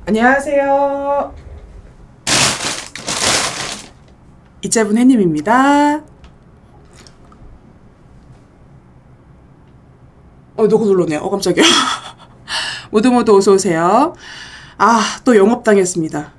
안녕하세요. 이자분 햇님입니다. 누구 눌러네요. 깜짝이야. 모두 어서오세요. 또 영업당했습니다.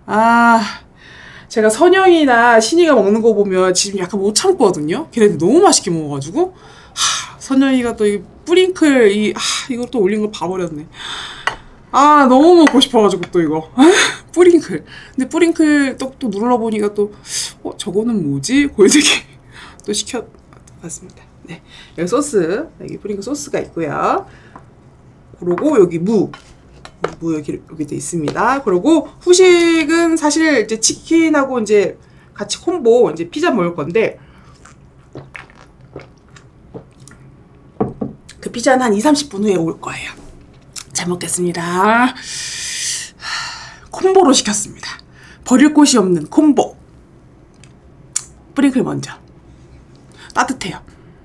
제가 선영이나 신이가 먹는 거 보면 지금 약간 못 참거든요. 걔네들 너무 맛있게 먹어가지고. 선영이가 또 이 뿌링클, 이거 또 올린 거 봐버렸네. 너무 먹고 싶어가지고 또 이거. 뿌링클. 근데 뿌링클 또 눌러보니까 또, 저거는 뭐지? 골드기. 또 시켜봤습니다. 네. 여기 소스. 여기 뿌링클 소스가 있고요. 그리고 여기 무 여기도 있습니다. 그리고 후식은 사실 이제 치킨하고 이제 같이 콤보 이제 피자 먹을 건데, 그 피자는 한 2-30분 후에 올 거예요. 잘 먹겠습니다. 콤보로 시켰습니다. 버릴 곳이 없는 콤보. 뿌링클 먼저. 따뜻해요.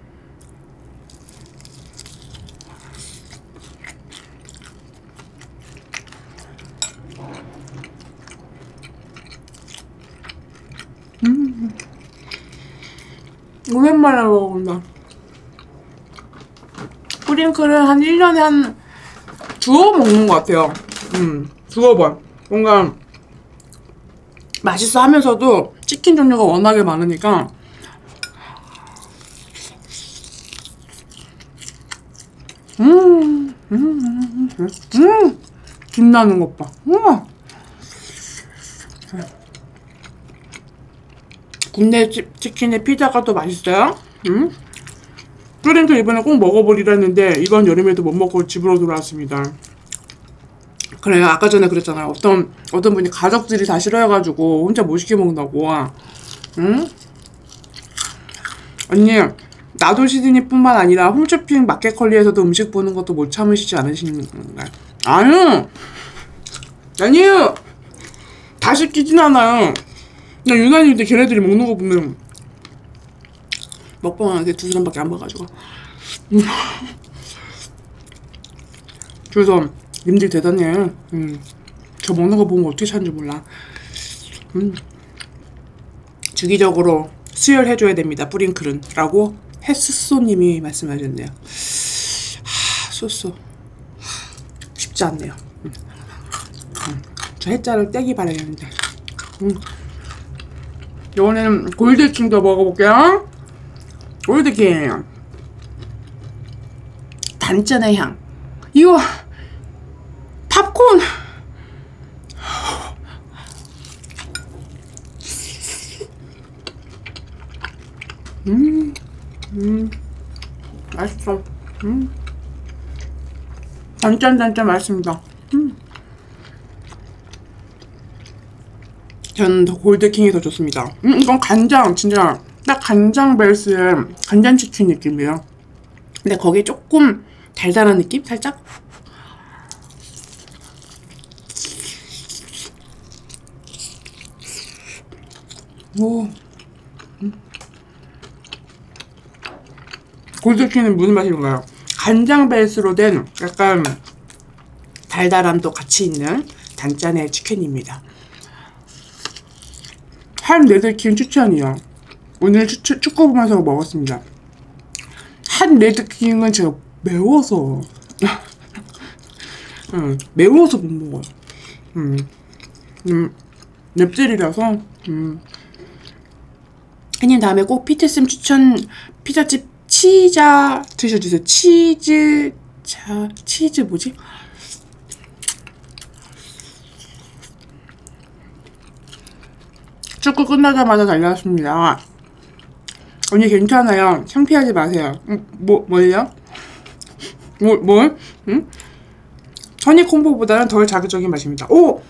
오랜만에 먹어본다. 뿌링클은 한 1년에 한 두어 번 먹는 것 같아요. 두어 번. 뭔가 맛있어 하면서도 치킨 종류가 워낙에 많으니까 김나는 것 봐. 국내 치킨의 피자가 더 맛있어요. 뿌링클 이번에 꼭 먹어보리라 했는데 이번 여름에도 못 먹고 집으로 돌아왔습니다. 그래요. 아까 전에 그랬잖아요. 어떤 분이 가족들이 다 싫어해가지고 혼자 못 시켜 먹는다고. 언니, 나도 시드니뿐만 아니라 홈쇼핑 마켓컬리에서도 음식 보는 것도 못 참으시지 않으신가요? 아니요. 다 시키진 않아요. 나 유난히 근데 걔네들이 먹는 거 보면 먹방은 이렇게 2사람밖에 안 봐가지고. 그래서 님들 대단해. 저 먹는 거 보면 어떻게 찾는지 몰라. 주기적으로 수혈해줘야 됩니다. 뿌링클은 라고 햇스소님이 말씀하셨네요. 소스 쉽지 않네요. 저 해자를 떼기 바라겠는데. 이번에는 골드킹도 먹어볼게요. 골드킹 단짠의 향. 이거 팝콘. 맛있어. 단짠 맛있습니다. 저는 더 골드킹이 더 좋습니다. 이건 간장, 진짜 딱 간장 베이스의 간장치킨 느낌이에요. 근데 거기에 조금 달달한 느낌? 살짝? 오. 골드킹은 무슨 맛인가요? 간장 베이스로 된 약간 달달함도 같이 있는 단짠의 치킨입니다. 한 레드킹 추천이요. 오늘 축구 보면서 먹었습니다. 한 레드킹은 제가 매워서 매워서 못 먹어요. 맵찔이라서. 형님 다음에 꼭 피트쌤 추천 피자집 치자 드셔주세요. 치즈 뭐지? 축구 끝나자마자 달려왔습니다. 언니 괜찮아요. 창피하지 마세요. 뭐예요? 뭘? 허니 콤보보다는 덜 자극적인 맛입니다.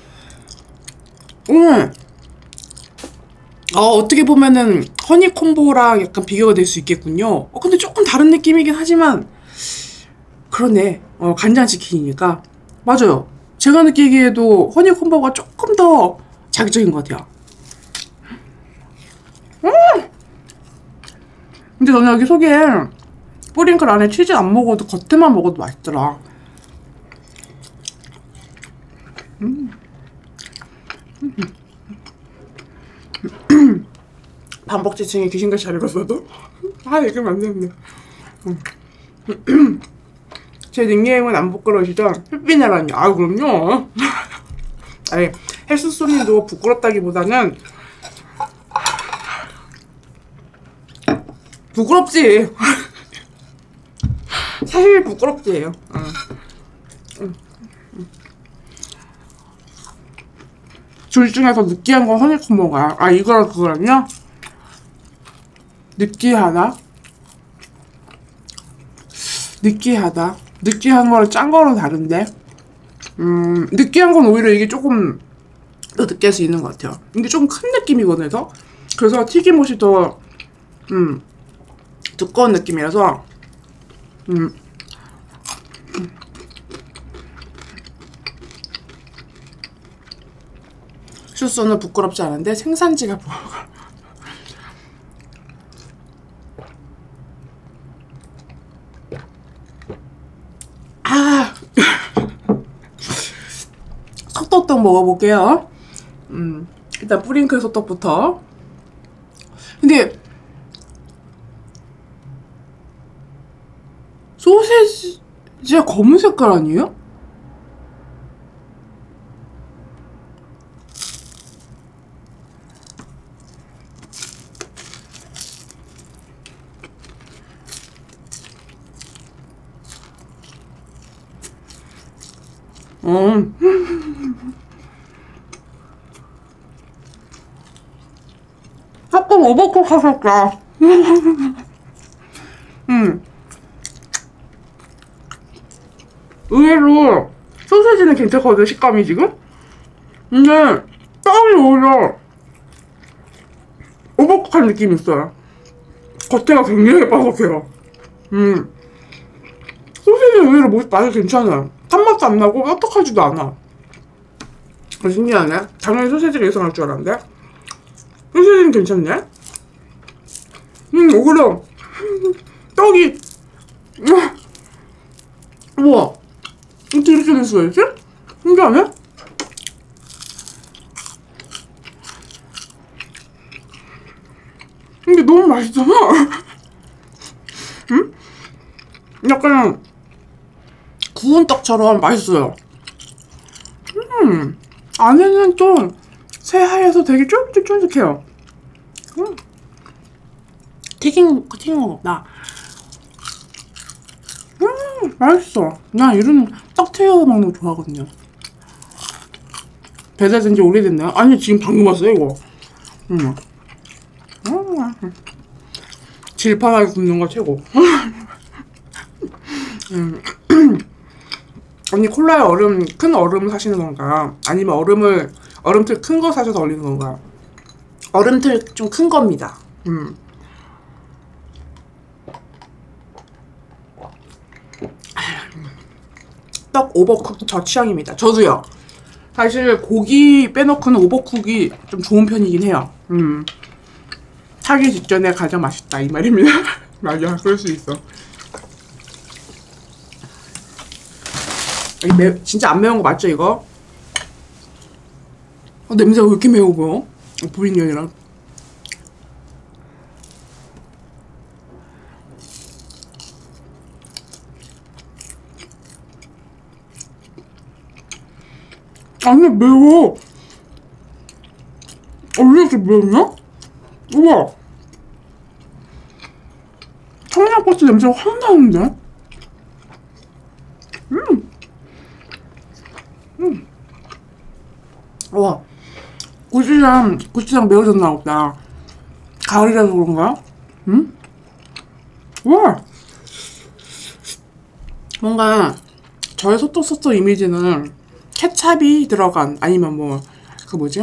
어떻게 보면은 허니 콤보랑 약간 비교가 될 수 있겠군요. 근데 조금 다른 느낌이긴 하지만 그러네. 간장치킨이니까 맞아요. 제가 느끼기에도 허니 콤보가 조금 더 자극적인 것 같아요. 근데 저는 여기 속에 뿌링클 안에 치즈 안 먹어도 겉에만 먹어도 맛있더라. 반복지층에 귀신같이 잘 읽었어도 읽으면 안 되는데. 제 닉네임은 안 부끄러우시죠? 삐삐나라뇨. 아, 그럼요. 아니, 헬스소님도 부끄럽다기보다는 부끄럽지. 사실 부끄럽지예요. 둘 중에서 느끼한 건 허니콤보가. 아, 이거랑 그거랑요? 느끼하다? 느끼하다. 느끼한 거랑 짠 거랑 다른데? 느끼한 건 오히려 이게 조금 더 느낄 수 있는 것 같아요. 이게 조금 큰 느낌이거든요. 그래서 튀김옷이 더, 두꺼운 느낌이라서, 슈소는 부끄럽지 않은데 생산지가 보여가. 소떡떡 먹어볼게요. 일단 뿌링클 소떡부터. 근데 소세지가 검은 색깔 아니에요? 조금 오버쿡하셨다. 의외로 소세지는 괜찮거든, 식감이 지금? 근데 떡이 오히려 오버쿡한 느낌이 있어요. 겉에가 굉장히 바삭해요. 소세지는 의외로 맛이 괜찮아요. 탄맛도 안 나고 뻑뻑하지도 않아. 신기하네. 당연히 소세지가 예상할 줄 알았는데 소세지는 괜찮네. 오히려 떡이 우와, 어떻게 이렇게 될 수가 있지? 신기하네. 근데 너무 맛있잖아. 응? 약간 구운 떡처럼 맛있어요. 안에는 좀 새하얘서 되게 쫀득쫀득해요. 튀긴 거보다 맛있어. 나 이런 떡 튀겨 먹는 거 좋아하거든요. 배달된 지 오래됐나요? 아니, 지금 방금 왔어요, 이거. 질판하게 굽는 거 최고. 언니 콜라에 큰 얼음 사시는 건가? 아니면 얼음틀 큰 거 사셔서 얼리는 건가? 얼음틀 좀 큰 겁니다. 떡 오버쿡 저 취향입니다. 저도요. 사실 고기 빼놓고는 오버쿡이 좀 좋은 편이긴 해요. 타기 직전에 가장 맛있다 이 말입니다. 맞아, 그럴 수 있어. 진짜 안 매운 거 맞죠, 이거? 냄새가 왜 이렇게 매워 보여? 보이는 게 아니라. 아니, 매워. 왜 이렇게 매웠냐? 우와. 청양고추 냄새가 확 나는데? 와, 고추장 매워졌나 보다. 가을이라서 그런가? 와, 뭔가 저의 소떡소떡 이미지는 케찹이 들어간, 아니면 뭐 그 뭐지?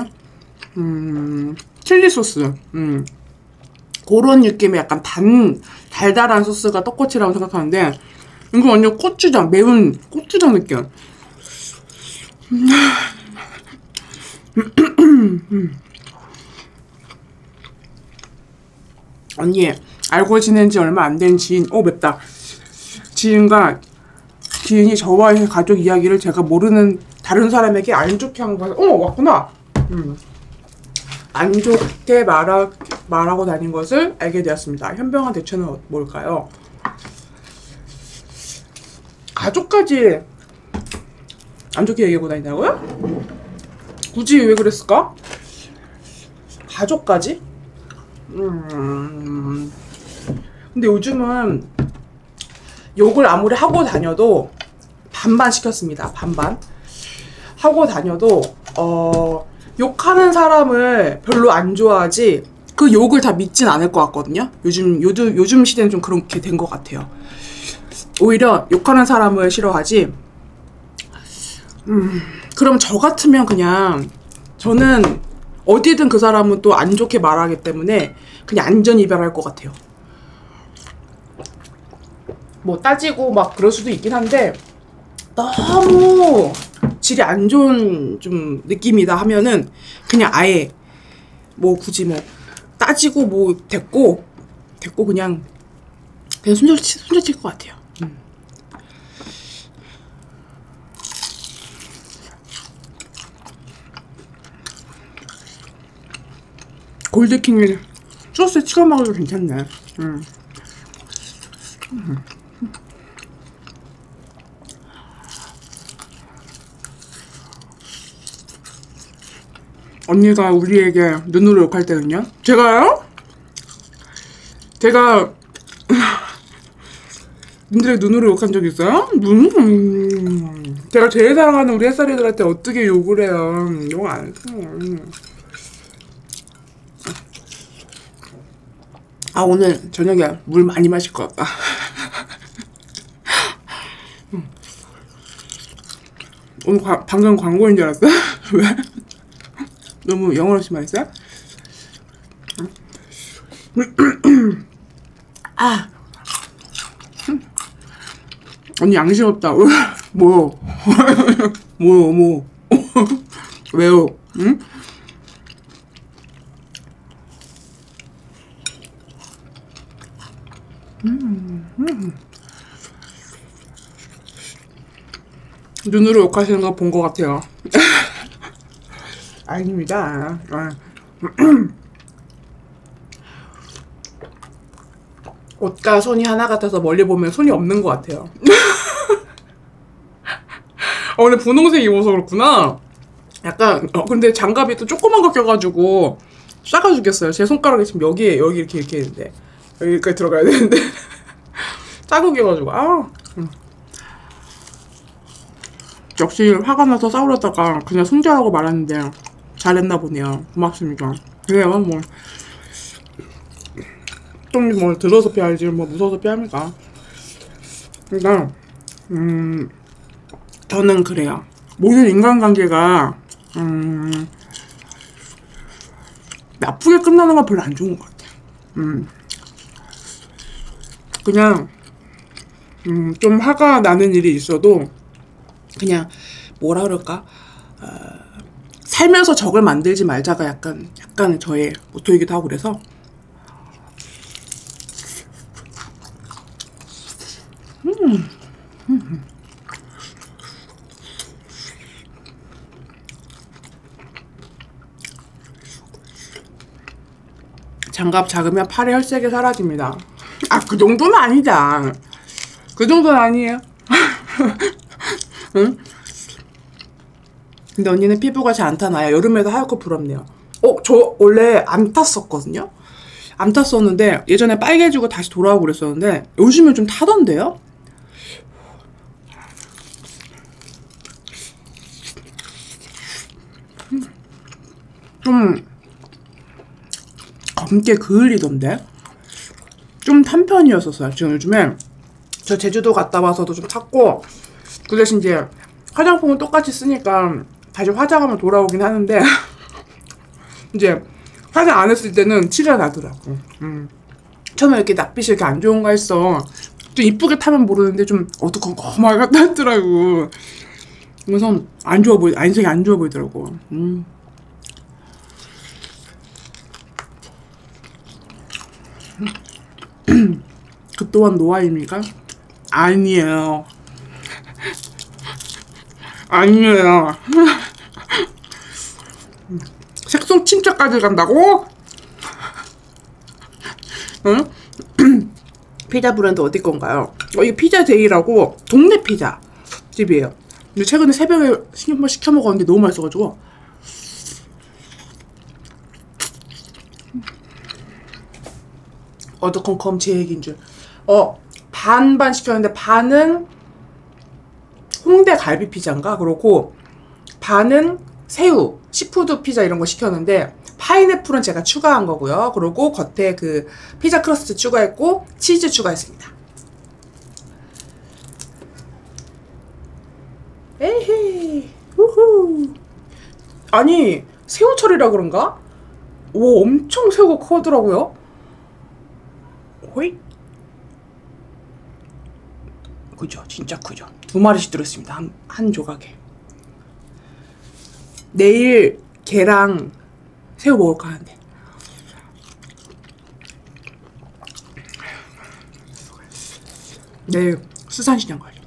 칠리 소스, 그런 느낌의 약간 달달한 소스가 떡꼬치라고 생각하는데, 이거 완전 고추장, 매운 고추장 느낌. 언니, 알고 지낸 지 얼마 안 된 지인, 맵다. 지인이 저와의 가족 이야기를 제가 모르는 다른 사람에게 안 좋게 한 것을 어머 왔구나. 안 좋게 말하고 다닌 것을 알게 되었습니다. 현명한 대처는 뭘까요? 가족까지 안 좋게 얘기하고 다닌다고요? 굳이 왜 그랬을까? 가족까지? 근데 요즘은 욕을 아무리 하고 다녀도 반반 시켰습니다. 반반. 하고 다녀도 욕하는 사람을 별로 안 좋아하지 그 욕을 다 믿진 않을 것 같거든요. 요즘 시대는 좀 그렇게 된 것 같아요. 오히려 욕하는 사람을 싫어하지. 그럼 저 같으면 그냥 저는 어디든 그 사람은 또 안 좋게 말하기 때문에 그냥 안전 이별할 것 같아요. 뭐 따지고 막 그럴 수도 있긴 한데 너무 질이 안 좋은 좀 느낌이다 하면은 그냥 아예 뭐 굳이 뭐 따지고 뭐 됐고 그냥 손절칠 것 같아요. 골드킹을 소스에 찍어 먹어도 괜찮네. 언니가 우리에게 눈으로 욕할 때는요? 제가요? 제가 님들의 눈으로 욕한 적 있어요? 제가 제일 사랑하는 우리 햇살이들한테 어떻게 욕을 해요? 욕 안 했어요. 아 오늘 저녁에 물 많이 마실 것 같다. 오늘 방금 광고인 줄 알았어? 왜? 너무 영어로 심했어요? 아 언니 양심 없다. 뭐요? 뭐요? 뭐? 왜요? 응? 눈으로 욕하시는 거 본 것 같아요. 아닙니다. 옷과 손이 하나 같아서 멀리 보면 손이 없는 것 같아요. 오늘 분홍색 입어서 그렇구나. 약간 근데 장갑이 또 조그만 거 껴가지고 작아 죽겠어요. 제 손가락이 지금 여기 이렇게 있는데 여기까지 들어가야 되는데 작고 껴가지고 역시 화가 나서 싸우려다가 그냥 손절하고 말았는데 잘했나 보네요. 고맙습니다. 그래요 뭐 좀 뭐 들어서 피하지 뭐 무서워서 피합니까? 그러니까 저는 그래요. 모든 인간관계가 나쁘게 끝나는 건 별로 안 좋은 것 같아요. 그냥 좀 화가 나는 일이 있어도 그냥 뭐라 그럴까 살면서 적을 만들지 말자가 약간 저의 모토이기도 하고 그래서 장갑 작으면 팔의 혈색이 사라집니다. 아, 그 정도는 아니다. 그 정도는 아니에요. 응? 근데 언니는 피부가 잘 안 타나요? 여름에도 하얗고 부럽네요. 저 원래 안 탔었거든요? 안 탔었는데 예전에 빨개지고 다시 돌아오고 그랬었는데 요즘은 좀 타던데요? 좀 검게 그을리던데? 좀 탄 편이었었어요. 지금 요즘에 저 제주도 갔다 와서도 좀 탔고 그 대신 이제 화장품은 똑같이 쓰니까 다시 화장하면 돌아오긴 하는데 이제 화장 안 했을 때는 티가 나더라고. 처음에 이렇게 낯빛이 이렇게 안 좋은가 했어. 좀 이쁘게 타면 모르는데 좀 어두컴컴하게 갔다 왔더라고. 그래서 안색이 안 좋아 보이더라고. 그 또한 노아입니까? 아니에요. 아니에요. 색소 침착까지 간다고? 응? 피자 브랜드 어디 건가요? 이게 피자데이라고 동네 피자 집이에요. 근데 최근에 새벽에 한번 시켜 먹었는데 너무 맛있어가지고. 어두컴컴 제 얘기인 줄. 반반 시켰는데 반은 홍대 갈비 피자인가? 그렇고 반은 새우, 시푸드 피자 이런 거 시켰는데 파인애플은 제가 추가한 거고요. 그리고 겉에 그 피자 크러스트 추가했고 치즈 추가했습니다. 에헤이 우후. 아니 새우철이라 그런가? 오 엄청 새우가 크더라고요. 호이. 그죠, 진짜 크죠. 2마리씩 들었습니다. 한 조각에. 내일 걔랑 새우 먹을까 하는데. 내일 수산시장 가요.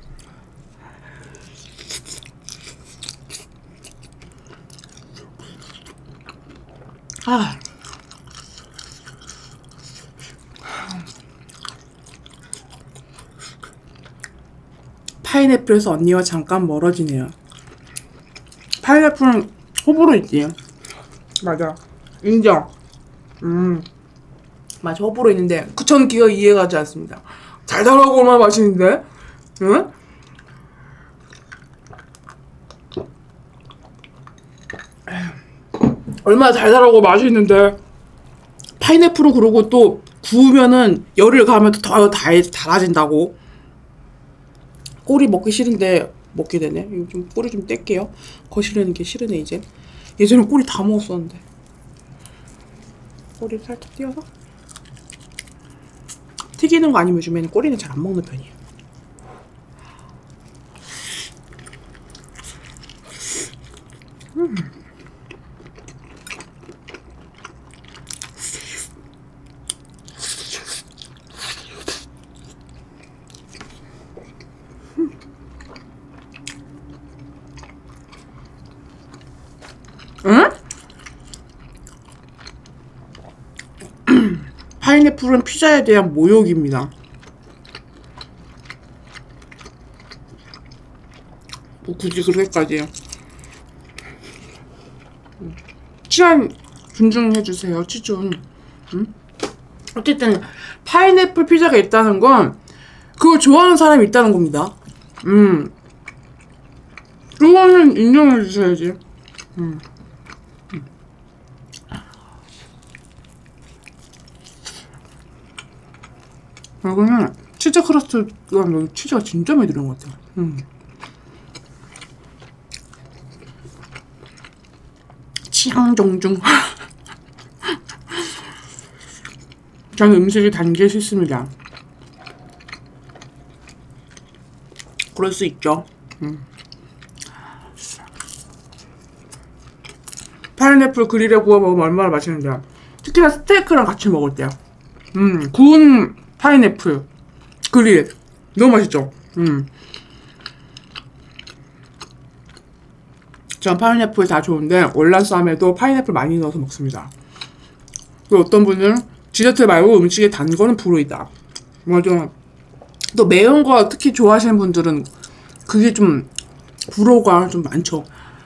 아. 파인애플에서 언니와 잠깐 멀어지네요. 파인애플은 호불호 있지. 맞아. 인정. 맞아. 호불호 있는데 전 그거 이해가지 않습니다. 달달하고 얼마나 맛있는데? 응? 얼마나 달달하고 맛있는데 파인애플은 그러고 또 구우면은 열을 가하면 더 달아진다고. 꼬리 먹기 싫은데 먹게 되네. 이거 좀 꼬리 좀 뗄게요. 거시르는 게 싫으네 이제. 예전에 꼬리 다 먹었었는데. 꼬리를 살짝 띄어서 튀기는 거 아니면 요즘에는 꼬리는 잘 안 먹는 편이에요. 응? 파인애플은 피자에 대한 모욕입니다. 뭐 굳이 그렇게까지. 취향 존중해주세요. 취존. 응? 어쨌든 파인애플 피자가 있다는 건 그걸 좋아하는 사람이 있다는 겁니다. 그거는 인정해주셔야지. 이거는 치즈 크러스트가 치즈가 진짜 많이 들어간 것 같아요. 취향 존중. 저는 음식이 단 게 싫습니다. 그럴 수 있죠. 파인애플 그릴에 구워 먹으면 얼마나 맛있는데. 특히나 스테이크랑 같이 먹을 때요. 구운 파인애플 그릴 너무 맛있죠. 전 파인애플 다 좋은데 월남쌈에도 파인애플 많이 넣어서 먹습니다. 그리고 어떤 분은 디저트 말고 음식에 단 거는 불호이다. 맞아. 또 매운 거 특히 좋아하시는 분들은 그게 좀 불호가 좀 많죠.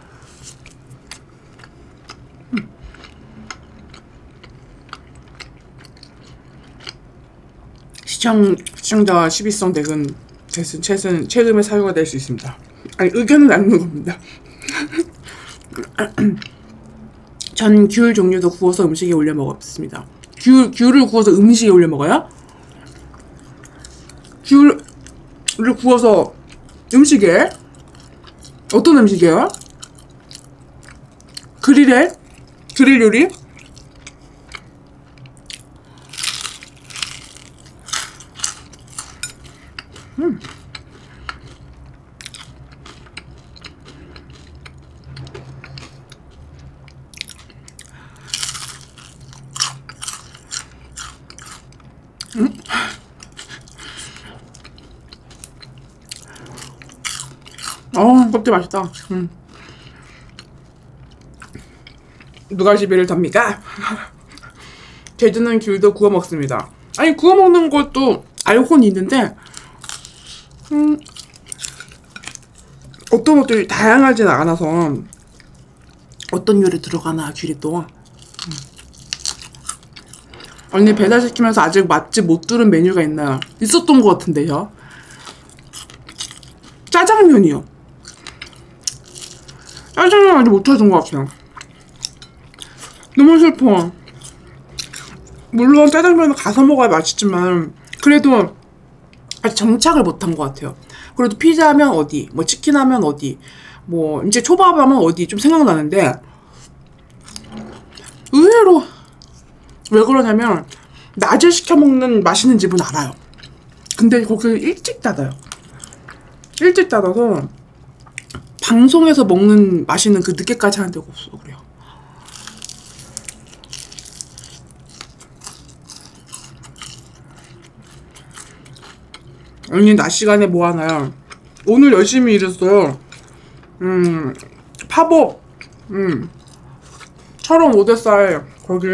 시청자 12성 덱은 최근에 사유가 될 수 있습니다. 아니 의견을 나누는 겁니다. 전 귤 종류도 구워서 음식에 올려 먹었습니다. 귤을 구워서 음식에 올려 먹어요? 귤을 구워서 음식에? 어떤 음식이에요? 그릴에? 그릴 요리? 껍질 맛있다. 누가 시비를 탑니까? 제주는 귤도 구워 먹습니다. 아니 구워 먹는 것도 알고는 있는데 어떤 것들이 다양하진 않아서 어떤 요리 들어가나 귤이 또 언니 배달시키면서 아직 맛집 못 들은 메뉴가 있나요? 있었던 것 같은데요. 짜장면이요. 짜장면 아직 못 찾은 것 같아요. 너무 슬퍼. 물론 짜장면은 가서 먹어야 맛있지만 그래도 아직 정착을 못한 것 같아요. 그래도 피자 하면 어디, 뭐 치킨 하면 어디, 뭐 이제 초밥 하면 어디 좀 생각나는데 의외로 왜 그러냐면 낮에 시켜 먹는 맛있는 집은 알아요. 근데 거기는 일찍 닫아요. 일찍 닫아서 방송에서 먹는 맛있는 그 늦게까지 하는 데가 없어. 그래요. 언니 낮 시간에 뭐 하나요? 오늘 열심히 일했어요. 팝업 철원 5대살 거기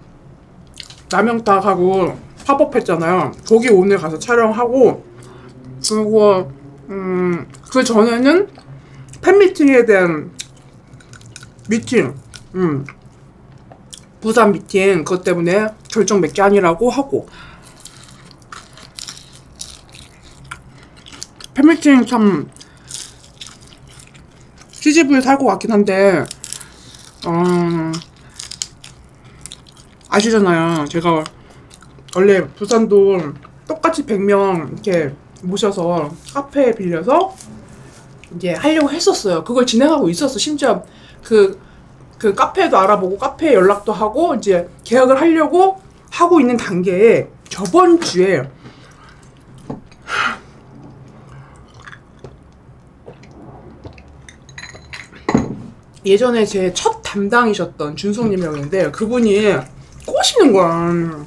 남영탁하고 팝업 했잖아요. 거기 오늘 가서 촬영하고 그리고 그 전에는 팬미팅에 대한 미팅 부산 미팅 그것 때문에 결정 몇 개 아니라고 하고 팬미팅 참 CGV에서 할 것 같긴 한데 아시잖아요. 제가 원래 부산도 똑같이 100명 이렇게 모셔서 카페 빌려서 이제 하려고 했었어요. 그걸 진행하고 있었어. 심지어 그 카페도 알아보고 카페 연락도 하고 이제 계약을 하려고 하고 있는 단계에 저번 주에 예전에 제 첫 담당이셨던 준송님이라고 했는데 그분이 꼬시는 거야.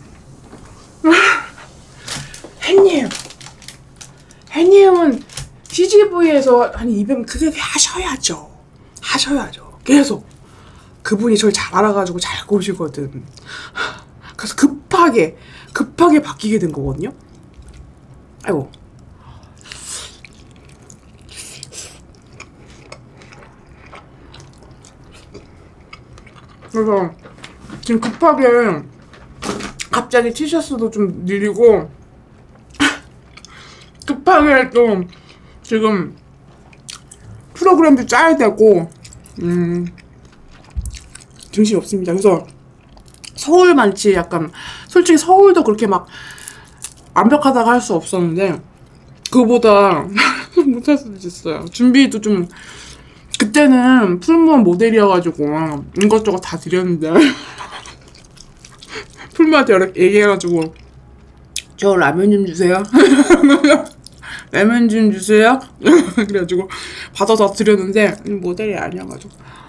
햇님은 CGV에서 한 200 그게 하셔야죠. 계속 그분이 저를 잘 알아가지고 잘 꼬시거든. 그래서 급하게 바뀌게 된 거거든요. 아이고. 그래서 지금 급하게 갑자기 티셔츠도 좀 늘리고 급하게 또 지금 프로그램도 짜야 되고 정신이 없습니다. 그래서 서울만치 약간 솔직히 서울도 그렇게 막 완벽하다고 할 수 없었는데 그거보다 못할 수도 있어요. 준비도 좀 그때는 풀무원 모델이어가지고 이것저것 다 드렸는데 풀무한테 이렇게 얘기해가지고 저 라면 좀 주세요. 라면 좀 주세요. 그래가지고 받아서 드렸는데 모델이 아니어가지고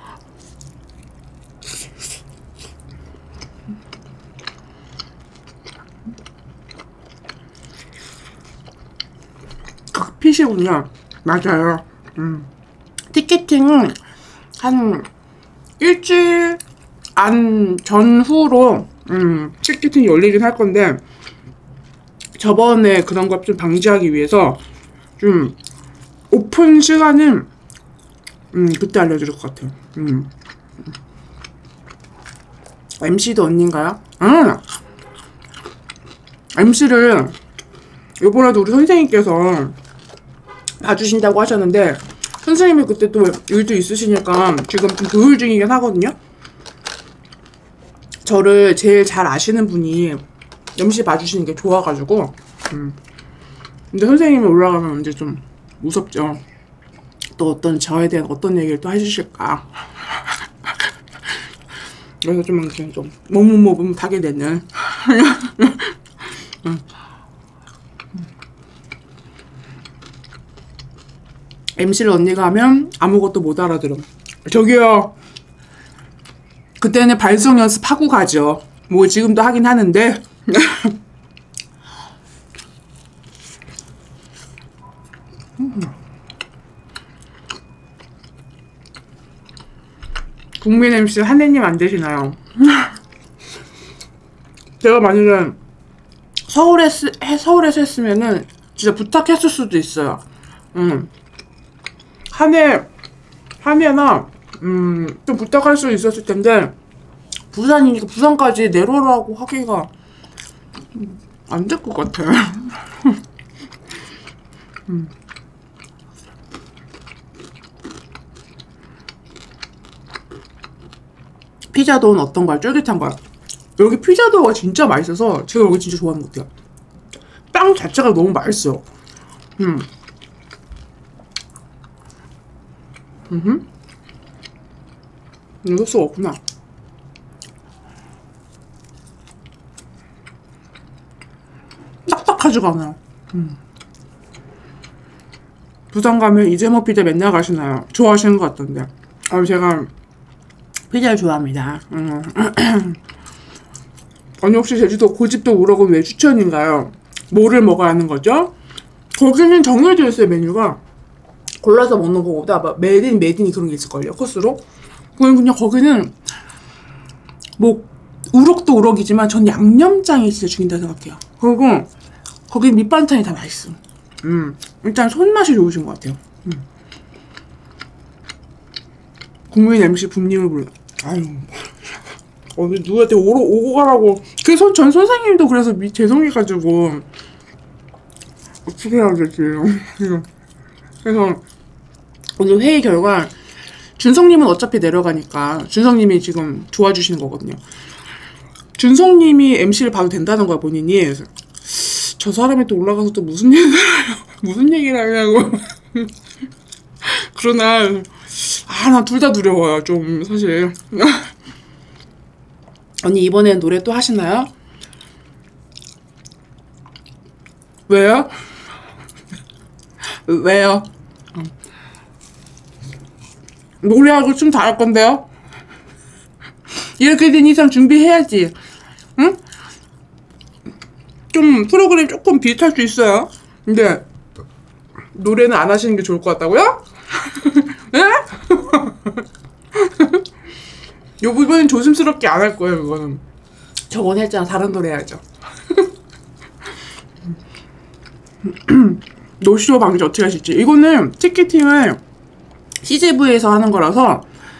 핏이군요. 맞아요. 티켓팅은 한 일주일 안 전후로 티켓팅이 열리긴 할 건데 저번에 그런 것 좀 방지하기 위해서 좀 오픈 시간은 그때 알려드릴 것 같아요. MC도 언니인가요? MC를 이번에도 우리 선생님께서 봐주신다고 하셨는데 선생님이 그때 또 일도 있으시니까 지금 좀 교육 중이긴 하거든요. 저를 제일 잘 아시는 분이 MC 봐주시는 게 좋아가지고 근데 선생님이 올라가면 이제 좀 무섭죠. 또 저에 대한 어떤 얘기를 또 해주실까. 그래서 좀 이렇게 좀 머뭇머뭇하게 되는 MC를 언니가 하면 아무것도 못 알아들음. 저기요. 그때는 발성 연습하고 가죠. 뭐 지금도 하긴 하는데 국민 MC 한혜님 안 되시나요? 제가 만약에 서울에서 했으면은 진짜 부탁했을 수도 있어요. 한혜나 좀 부탁할 수 있었을 텐데 부산이니까 부산까지 내려오라고 하기가 안 될 것 같아요. 피자도우는 어떤 거야? 쫄깃한 거야? 여기 피자도우가 진짜 맛있어서 제가 여기 진짜 좋아하는 것 같아요. 빵 자체가 너무 맛있어요. 이거 소스가 없구나. 딱딱하지가 않아요. 부산 가면 이재모 피자 맨날 가시나요? 좋아하시는 것 같던데. 제가 피자를 좋아합니다. 아니 혹시 제주도 고집도 우럭은 왜 추천인가요? 뭐를 먹어야 하는 거죠? 거기는 정해져 있어요. 메뉴가 골라서 먹는 거보다 막 메딘이 그런 게 있을걸요. 코스로. 그냥 거기는 뭐 우럭도 우럭이지만 전 양념장이 진짜 죽인다 생각해요. 그리고 거기 밑반찬이 다 맛있어. 일단 손맛이 좋으신 것 같아요. 국민 MC 붐님을 불러. 아유, 누구한테 오고 가라고. 전 선생님도 그래서 죄송해가지고 어떻게 해야 되지? 그래서 오늘 회의 결과 준성님은 어차피 내려가니까 준성님이 지금 도와주시는 거거든요. 준성님이 MC를 봐도 된다는 거야 본인이. 그래서 저 사람이 또 올라가서 또 무슨 얘기를 하냐고. 그러나 나 둘 다 두려워요 좀 사실. 언니 이번엔 노래 또 하시나요? 왜요? 왜요? 노래하고 춤 다 할 건데요? 이렇게 된 이상 준비해야지. 응? 좀 프로그램 조금 비슷할 수 있어요. 근데 노래는 안 하시는 게 좋을 것 같다고요? 네? 요 부분은 조심스럽게 안 할 거예요. 그거는 저번에 했잖아. 다른 노래 해야죠. 노쇼 방지 어떻게 하실지. 이거는 티켓팅을 CJV에서 하는 거라서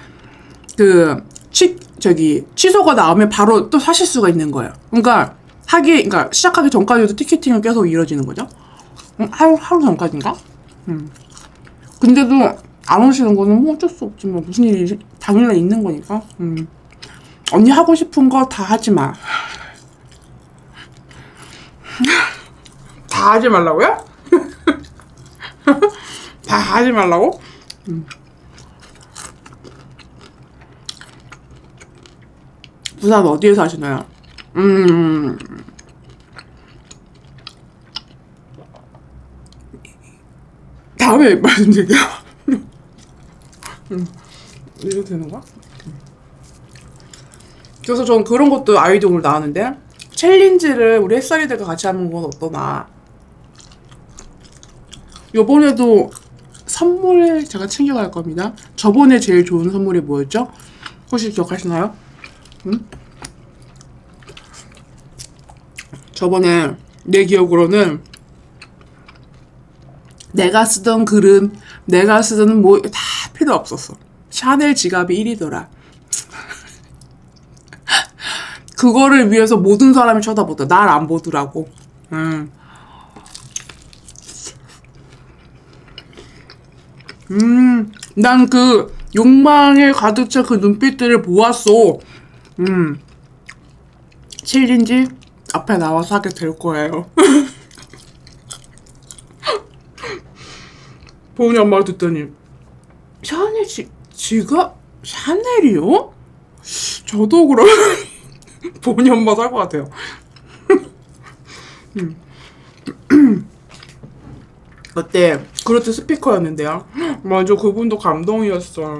취소가 나오면 바로 또 사실 수가 있는 거예요. 그러니까 시작하기 전까지도 티켓팅은 계속 이루어지는 거죠. 하루 전까지인가? 근데도 안 오시는 거는 뭐 어쩔 수 없지 뭐. 무슨 일이 당일날 있는 거니까. 언니 하고 싶은 거 다 하지 마. 다 하지 말라고요? 다 하지 말라고? 부산 어디에서 하시나요? 다음에 말씀드릴게요. 이거 되는 거야? 그래서 전 그런 것도 아이디어 오늘 나왔는데, 챌린지를 우리 햇살이들과 같이 하는 건 어떠나. 요번에도 선물 제가 챙겨갈 겁니다. 저번에 제일 좋은 선물이 뭐였죠? 혹시 기억하시나요? 저번에 내 기억으로는 내가 쓰던 그릇, 내가 쓰던 뭐 다 필요 없었어. 샤넬 지갑이 1위더라. 그거를 위해서 모든 사람이 쳐다보다. 날 안 보더라고. 난 그 욕망에 가득 찬 그 눈빛들을 보았어. 챌린지 앞에 나와서 하게 될 거예요. 보은이 엄마가 듣더니 샤넬 지갑? 샤넬이요? 저도 그럼 보은이 엄마도 할 것 같아요. 어때? 그렇트 스피커였는데요. 맞아, 그분도 감동이었어.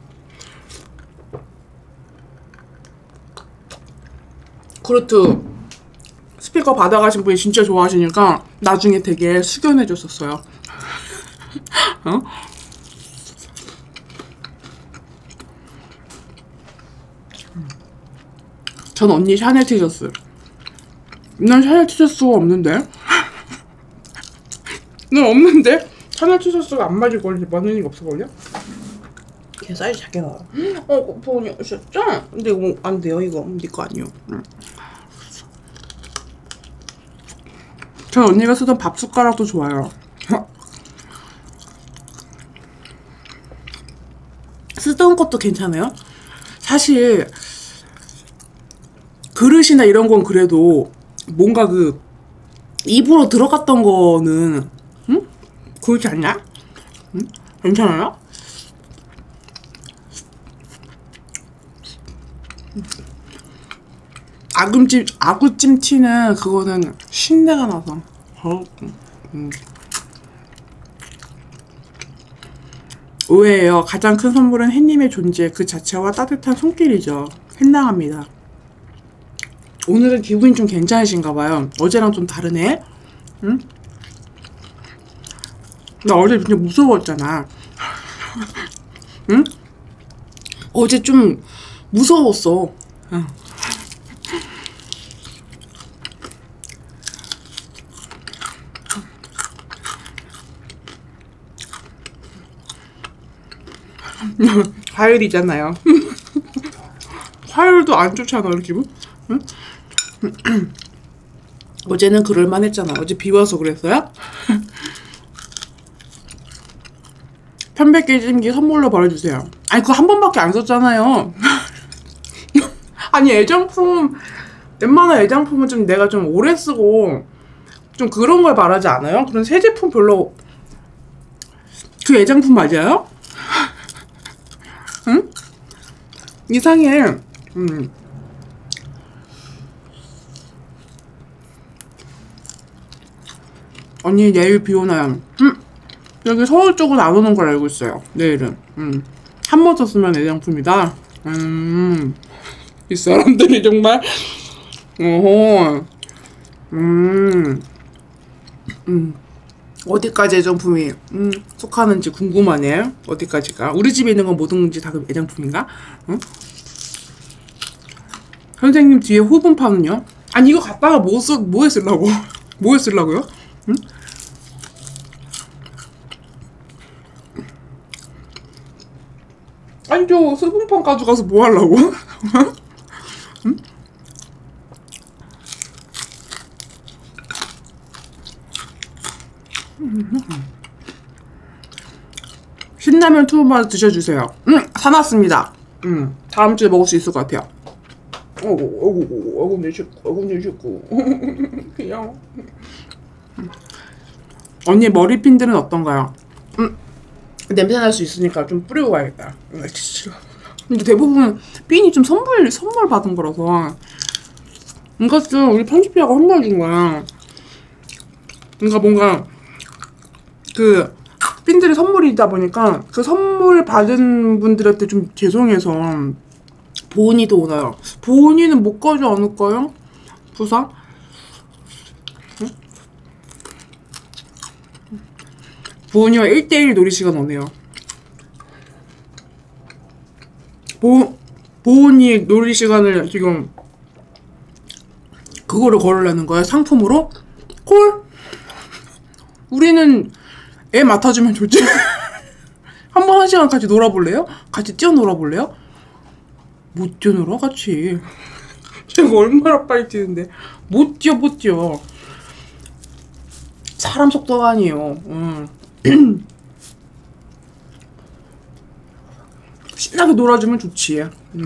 그렇트 스피커 받아가신 분이 진짜 좋아하시니까 나중에 되게 숙연해줬었어요. 어? 전 언니 샤넬 티셔츠. 난 샤넬 티셔츠가 없는데? 난 없는데? 샤넬 티셔츠가 안 맞을걸요? 맞는 리가 없을걸요? 걔 사이즈 작게 나와. 보은이 오셨죠? 근데 이거 안 돼요, 이거. 네 거 아니요. 전 언니가 쓰던 밥 숟가락도 좋아요. 쓰던 것도 괜찮아요. 사실 그릇이나 이런 건 그래도 뭔가 그 입으로 들어갔던 거는 그렇지 않냐? 괜찮아요? 아구찜튀는 그거는 신내가 나서. 의외예요. 가장 큰 선물은 햇님의 존재 그 자체와 따뜻한 손길이죠. 햇랑합니다. 오늘은 기분이 좀 괜찮으신가봐요. 어제랑 좀 다르네. 응? 나 어제 진짜 무서웠잖아. 응? 어제 좀 무서웠어. 응. 화요일이잖아요. 화요일도 안 좋잖아, 우리 기분? 응? 어제는 그럴만 했잖아. 어제 비 와서 그랬어요? 편백깨 찜기 선물로 보내주세요. 아니, 그거 한 번밖에 안 썼잖아요. 아니, 애장품, 웬만한 애장품은 좀 내가 좀 오래 쓰고, 좀 그런 걸 말하지 않아요? 그런 새 제품 별로, 그 애장품 맞아요? 응? 이상해. 언니, 내일 비 오나요? 여기 서울 쪽은 안 오는 걸 알고 있어요. 내일은. 한 번 썼으면 애장품이다. 이 사람들이 정말. 어허. 어디까지 애장품이 속하는지 궁금하네. 어디까지가. 우리 집에 있는 건 뭐든지 다 애장품인가? 응? 선생님 뒤에 호분파는요? 아니, 이거 갖다가 뭐에 쓰려고? 뭐에 쓰려고요? 응? 아니, 저 수분판 가져가서 뭐 하려고? 응? 신라면 투우만 드셔주세요. 사놨습니다. 다음 주에 먹을 수 있을 것 같아요. 어구, 내 식구. 귀여워. 언니 머리핀들은 어떤가요? 냄새 날 수 있으니까 좀 뿌리고 가야겠다. 근데 대부분 핀이 좀 선물 받은 거라서. 이것도 우리 편집자가 선물 준 거야. 그러니까 뭔가 그 핀들이 선물이다 보니까 그 선물 받은 분들한테 좀 죄송해서 보은이도 오나요? 보은이는 못 가지 않을까요? 부산? 응? 보은이와 1대1 놀이시간 오네요. 보은이 놀이시간을 지금 그거를 걸으려는 거야? 상품으로? 콜? 우리는 애 맡아주면 좋지. 한 번 1시간 같이 놀아볼래요? 같이 뛰어놀아볼래요? 못 뛰어놀아 같이. 제가 얼마나 빨리 뛰는데 못 뛰어. 사람 속도가 아니에요. 신나게 놀아주면 좋지.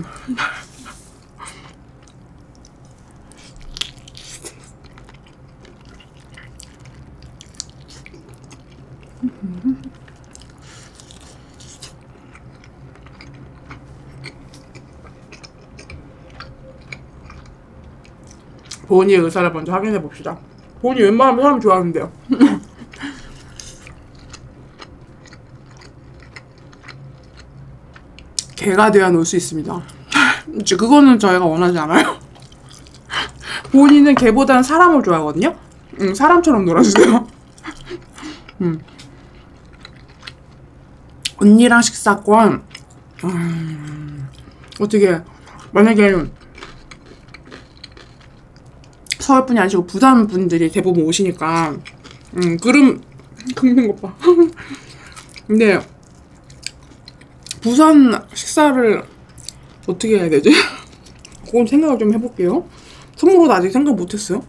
보은이의 의사를 먼저 확인해 봅시다. 보은이 웬만하면 사람 좋아하는데요. 개가 되어 놀 수 있습니다. 그거는 저희가 원하지 않아요. 보은이는 개보다는 사람을 좋아하거든요. 사람처럼 놀아주세요. 언니랑 식사권. 어떻게 만약에 서울뿐이 아니고 부산 분들이 대부분 오시니까 그름 긁는 것 봐. 근데 부산 식사를 어떻게 해야 되지? 그건 생각을 좀 해볼게요. 선물은 아직 생각 못했어요.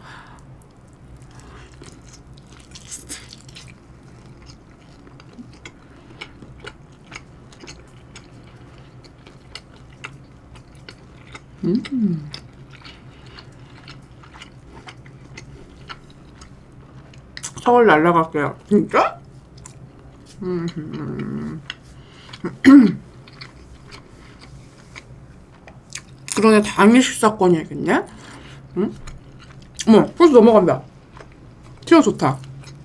서울 날라갈게요. 진짜? 그러네, 당일 식사권이겠네? 응? 어머, 벌써 넘어간다. 티어 좋다.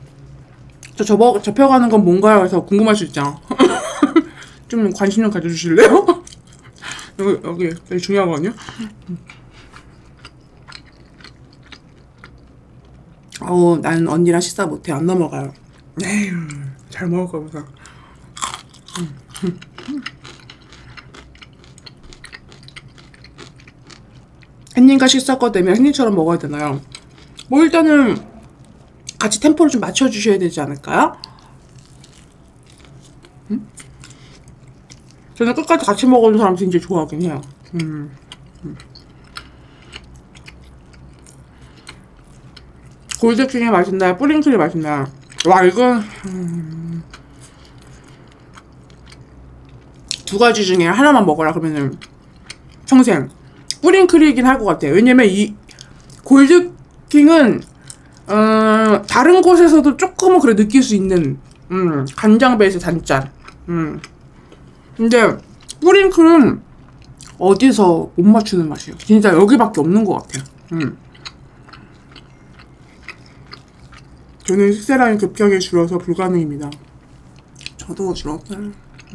접혀가는 건 뭔가요? 해서 궁금할 수 있잖아. 좀 관심 좀 가져주실래요? 여기 되게 중요하거든요. 난 언니랑 식사 못해. 안 넘어가요. 에휴, 잘 먹을 거면서. 햇님과 식사권 때문에 햇님처럼 먹어야 되나요? 뭐 일단은 같이 템포를 좀 맞춰주셔야 되지 않을까요? 저는 끝까지 같이 먹어주는 사람 진짜 좋아하긴 해요. 골드킹이 맛있나요? 뿌링클이 맛있나요? 와, 이건 두 가지 중에 하나만 먹어라 그러면은 평생 뿌링클이긴 할 것 같아요. 왜냐면 이 골드킹은 다른 곳에서도 조금은 그래 느낄 수 있는 간장 베이스 단짠. 근데 뿌링클은 어디서 못 맞추는 맛이에요. 진짜 여기밖에 없는 것 같아요. 저는 식세량이 급격히 줄어서 불가능입니다. 저도 줄었어요.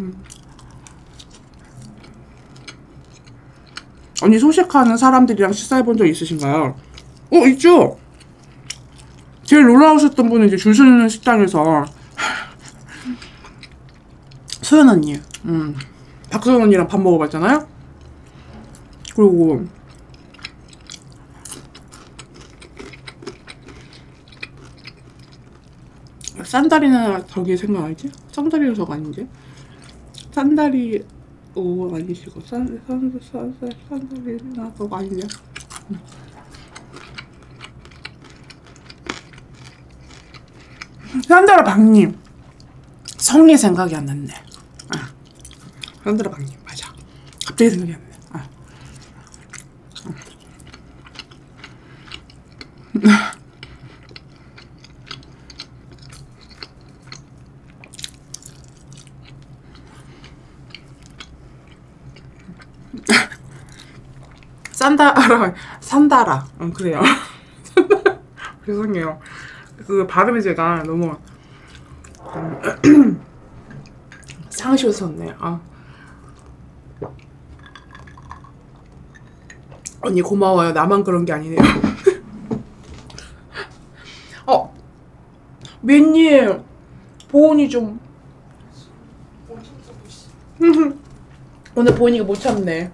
언니 소식하는 사람들이랑 식사해본 적 있으신가요? 있죠. 제일 놀라우셨던 분은 이제 줄 서는 식당에서 소연 언니, 박소연 언니랑 밥 먹어봤잖아요. 그리고 싼다리나 저기 생각나지? 쌍다리 저거 아닌지? 싼다리 아니시고 싼다리나 저거 아닌데? 싼다라 박님 성이 생각이 안 났네. 싼다라 박님 맞아. 갑자기 생각이 안 나. 산다라. 그래요. 죄송해요. 그 발음이 제가 너무 상하셨었네. 언니 고마워요. 나만 그런 게 아니네요. 맨님 보은이 좀 오늘 보은이가 못 참네.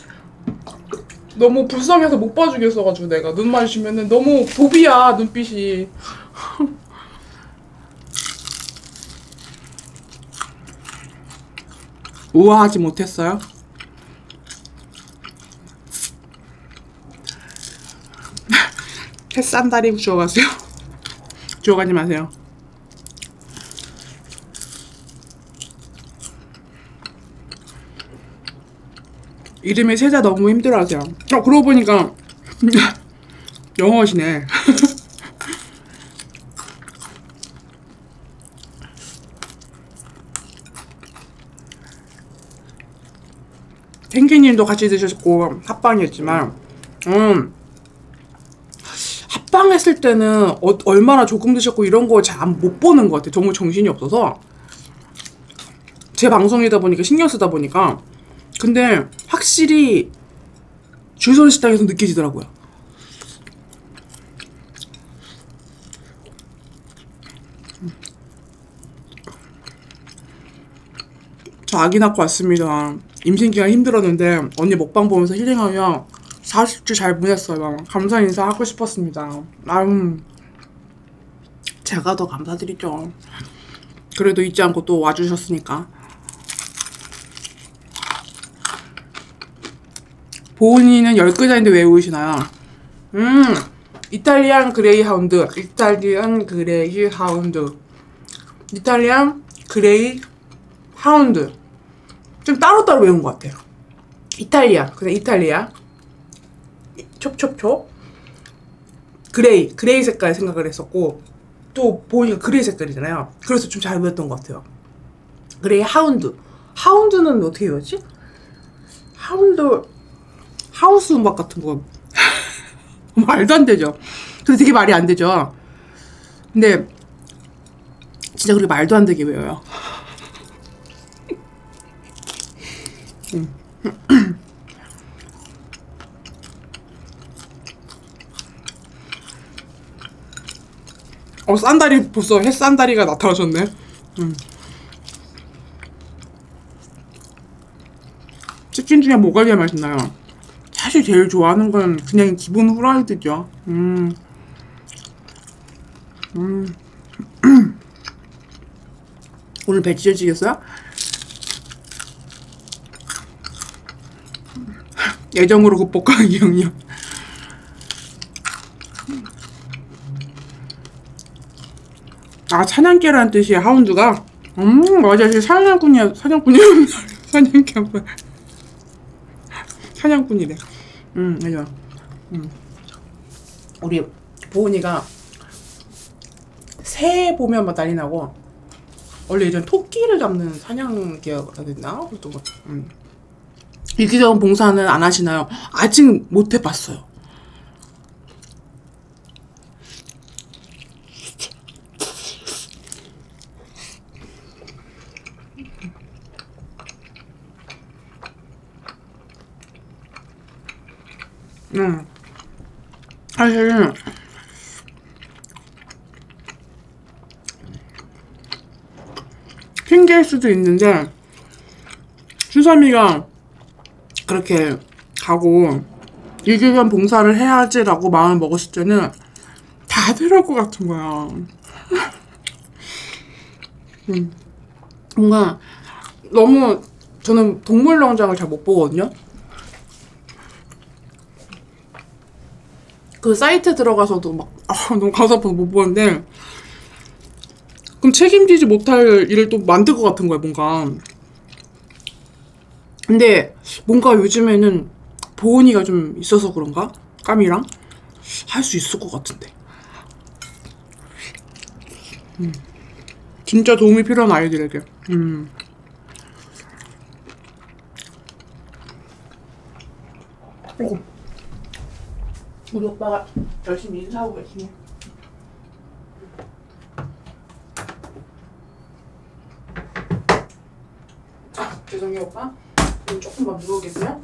너무 불쌍해서 못 봐주겠어가지고 내가 눈 마주치면은 너무 도비야 눈빛이. 우아하지 못했어요? 햇산다리 주워가세요. 주워가지 마세요. 이름이 세자 너무 힘들어하세요. 그러고 보니까 영어시네. 탱기님도 같이 드셨고 합방이었지만 합방했을 때는 얼마나 조금 드셨고 이런 거 잘 못 보는 것 같아요. 너무 정신이 없어서. 제 방송이다 보니까 신경 쓰다 보니까. 근데 확실히 줄서는 식당에서 느껴지더라고요. 저 아기 낳고 왔습니다. 임신기간 힘들었는데 언니 먹방 보면서 힐링하면 40주 잘 보냈어요. 감사 인사 하고 싶었습니다. 제가 더 감사드리죠. 그래도 잊지 않고 또 와주셨으니까. 보은이는 10글자인데 왜 외우시나요? 이탈리안 그레이 하운드. 이탈리안 그레이 하운드. 이탈리안 그레이 하운드. 좀 따로따로 외운 것 같아요. 이탈리아. 그냥 이탈리아. 촉촉촉. 그레이 색깔 생각을 했었고, 또 보니까 그레이 색깔이잖아요. 그래서 좀 잘 외웠던 것 같아요. 그레이 하운드. 하운드는 어떻게 외웠지? 하운드, 하우스 음악 같은 거. 말도 안 되죠. 근데 되게 말이 안 되죠. 근데 진짜 그렇게 말도 안 되게 외워요. 싼다리, 벌써 햇산다리가 나타나셨네. 치킨 중에 뭐가 제일 맛있나요? 사실 제일 좋아하는 건 그냥 기본 후라이드죠. 오늘 배 찢어지겠어요? 애정으로 극복하기 형이요. 아, 사냥개라는 뜻이야, 하운드가. 맞아. 사냥꾼이야, 사냥꾼이야. 사냥개. 사냥꾼이래. 맞아. 우리 보은이가 새 보면 막 난리 나고, 원래 예전 토끼를 잡는 사냥개가 됐나? 또 뭐, 유기견 봉사는 안 하시나요? 아직 못 해봤어요. 사실 핑계일 수도 있는데 수삼이가 그렇게 가고 유기견 봉사를 해야지라고 마음을 먹었을 때는 다들 할 것 같은 거야. 뭔가 너무 저는 동물농장을 잘 못 보거든요. 그 사이트 들어가서도 막 너무 가서 못 보는데, 그럼 책임지지 못할 일을 또 만들 것 같은 거야, 뭔가. 근데 뭔가 요즘에는 보은이가 좀 있어서 그런가? 까미랑 할 수 있을 것 같은데. 진짜 도움이 필요한 아이들에게. 우리 오빠가 열심히 인사하고 계시네. 죄송해요, 오빠. 조금만 누워계세요.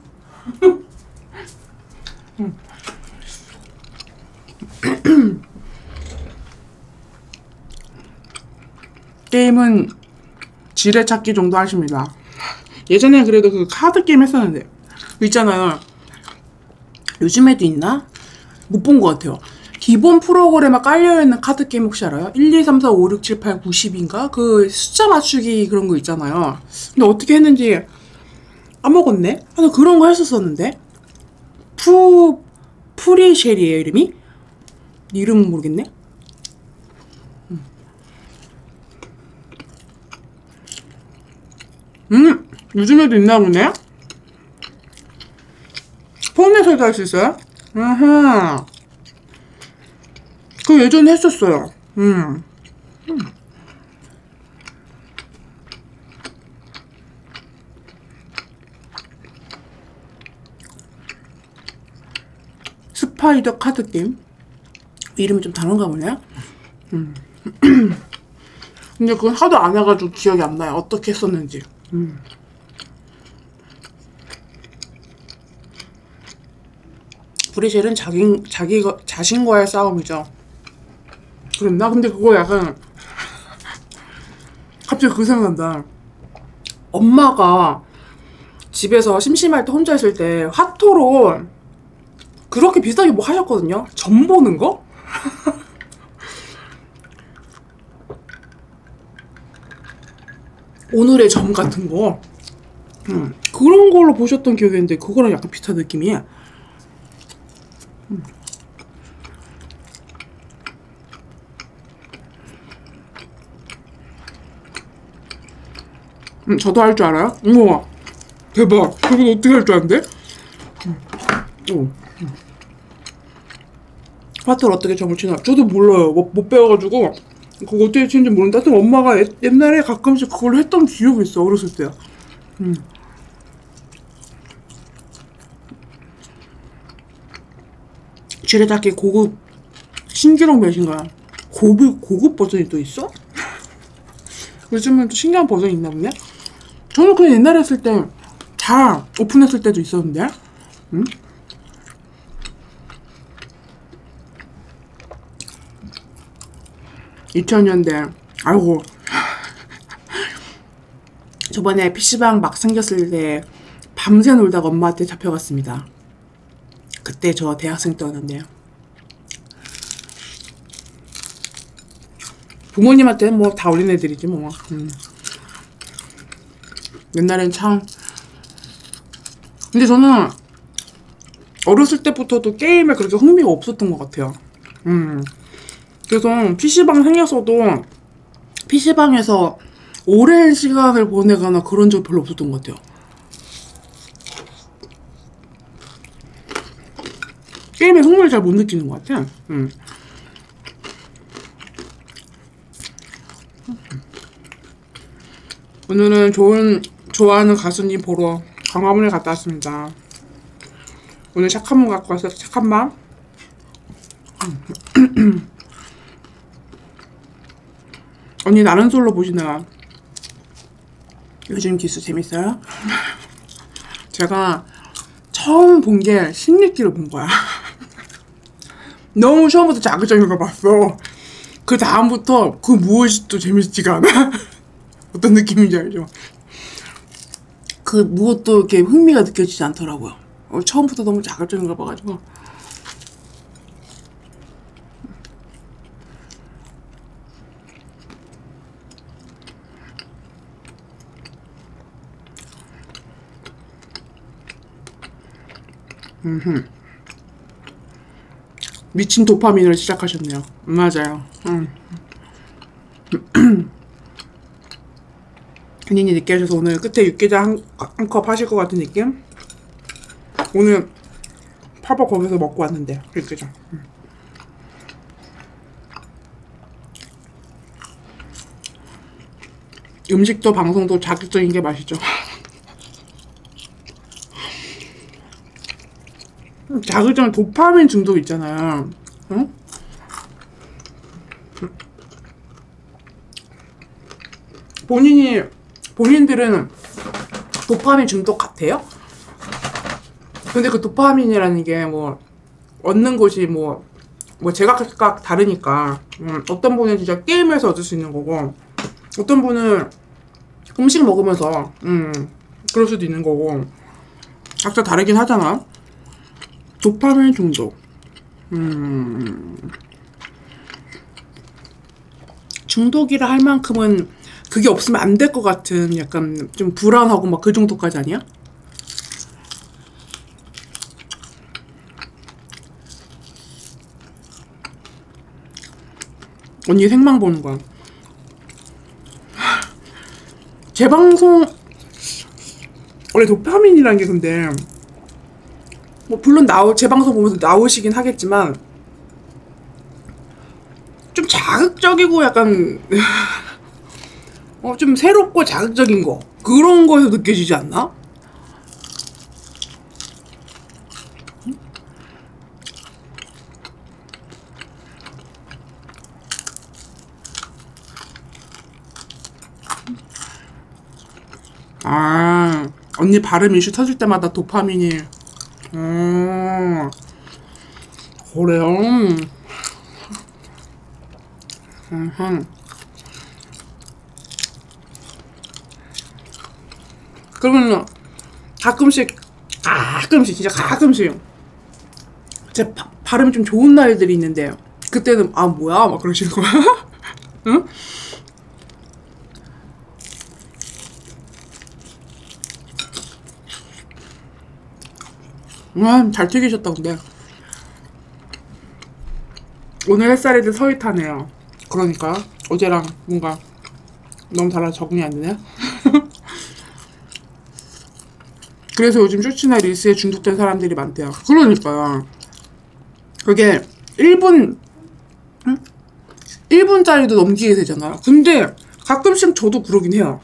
게임은 지뢰찾기 정도 하십니다. 예전에 그래도 그 카드 게임 했었는데, 있잖아요. 요즘에도 있나? 못 본 것 같아요. 기본 프로그램에 깔려있는 카드 게임 혹시 알아요? 1, 2, 3, 4, 5, 6, 7, 8, 9, 10인가? 그 숫자 맞추기 그런 거 있잖아요. 근데 어떻게 했는지 까먹었네? 그런 거 했었었는데? 프리쉘이에요, 이름이? 이름은 모르겠네? 요즘에도 있나 보네? 폰에서도 할 수 있어요? 아하. 그거 예전에 했었어요. 스파이더 카드 게임? 이름이 좀 다른가 보네요? 근데 그건 하도 안 해가지고 기억이 안 나요. 어떻게 했었는지. 브리셀은 자신과의 싸움이죠. 그랬나? 근데 그거 약간 갑자기 그 생각난다. 엄마가 집에서 심심할 때 혼자 있을 때 화토로 그렇게 비슷하게 뭐 하셨거든요. 점 보는 거? 오늘의 점 같은 거. 그런 걸로 보셨던 기억이 있는데 그거랑 약간 비슷한 느낌이에요. 저도 할 줄 알아요? 우와 대박. 그건 어떻게 할 줄 아는데? 화투를 어떻게 점을 치나 저도 몰라요. 못 배워가지고 그거 어떻게 치는지 모르는데 하여튼 엄마가 옛날에 가끔씩 그걸 했던 기억이 있어. 어렸을 때야. 지뢰찾기 고급 신기록 몇인가 고급 버전이 또 있어? 요즘은 또 신기한 버전이 있나 보네? 저는 그냥 옛날에 했을 때 다 오픈했을 때도 있었는데 2000년대 아이고 저번에 PC방 막 생겼을 때 밤새 놀다가 엄마한테 잡혀갔습니다. 그때 저 대학생 때였는데요. 부모님한테는 뭐 다 어린애들이지 뭐. 옛날엔 참. 근데 저는 어렸을 때부터도 게임에 그렇게 흥미가 없었던 것 같아요. 그래서 PC방 생겼어도 PC방에서 오랜 시간을 보내거나 그런 적 별로 없었던 것 같아요. 게임에 흥미를 잘 못 느끼는 것 같아. 오늘은 좋아하는 가수님 보러 광화문에 갔다 왔습니다. 오늘 착한 맘 갖고 왔어요. 착한 맘. 언니 나는 솔로 보시나요? 요즘 기수 재밌어요? 제가 처음 본 게 16기를 본 거야. 너무 처음부터 자극적인 걸 봤어. 그 다음부터 그 무엇이 또 재밌지가 않아. 어떤 느낌인지 알죠? 그 무엇도 이렇게 흥미가 느껴지지 않더라고요. 처음부터 너무 자극적인 걸 봐가지고. 미친 도파민을 시작하셨네요. 맞아요. 본인이 느끼셔서 오늘 끝에 육개장 한 컵 하실 것 같은 느낌? 오늘 팝업 거기서 먹고 왔는데 육개장. 음식도 방송도 자극적인 게 맛이죠. 자극적인 도파민 중독 있잖아요. 응? 본인들은 도파민 중독 같아요? 근데 그 도파민이라는 게 뭐 얻는 곳이 뭐 제각각 다르니까 어떤 분은 진짜 게임에서 얻을 수 있는 거고 어떤 분은 음식 먹으면서 그럴 수도 있는 거고 각자 다르긴 하잖아. 도파민 중독. 중독이라 할 만큼은 그게 없으면 안 될 것 같은 약간 좀 불안하고 막 그 정도까지 아니야? 언니 생방 보는 거야. 재방송 원래 도파민이란 게 근데 뭐 물론 재방송 보면서 나오시긴 하겠지만 좀 자극적이고 약간 좀 새롭고 자극적인 거 그런 거에서 느껴지지 않나? 아 언니 발음 이슈 터질 때마다 도파민이 그래요? 그러면 가끔씩 진짜 가끔씩 제 발음이 좀 좋은 날들이 있는데 그때는 아 뭐야 막 그러시는 거야. 응? 잘 튀기셨다 근데. 오늘 햇살에도 서희 타네요. 그러니까 어제랑 뭔가 너무 달라서 적응이 안 되네. 그래서 요즘 쇼츠나 릴스에 중독된 사람들이 많대요. 그러니까요. 그게 1분 1분짜리도 넘기게 되잖아요. 근데 가끔씩 저도 그러긴 해요.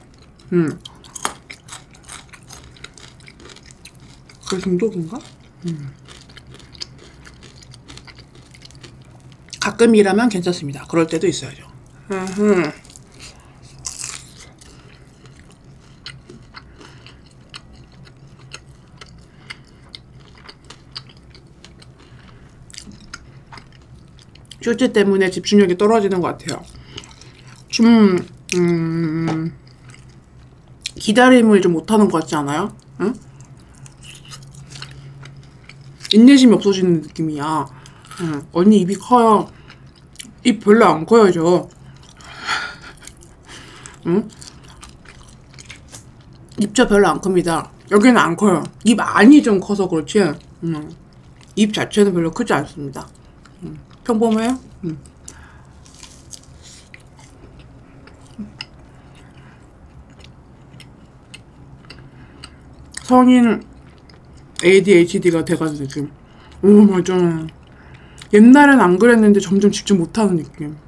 그게 중독인가? 가끔이라면 괜찮습니다. 그럴 때도 있어야죠. 쇼츠 때문에 집중력이 떨어지는 것 같아요. 좀 기다림을 좀 못하는 것 같지 않아요? 응? 인내심이 없어지는 느낌이야. 언니 입이 커요. 입 별로 안 커요 저. 응? 입저 별로 안 큽니다. 여기는 안 커요. 입 안이 좀 커서 그렇지. 입 자체는 별로 크지 않습니다. 평범해요? 성인 ADHD가 돼가지고 지금. 오 맞아. 옛날엔 안 그랬는데 점점 직접 못하는 느낌.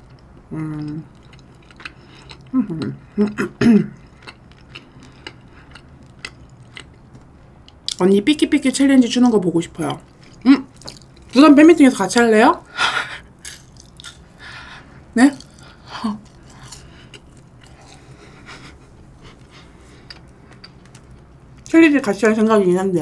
언니 삐끼삐끼 챌린지 추는 거 보고 싶어요. 부산 팬미팅에서 같이 할래요? 네? 챌린지 같이 할 생각이긴 한데.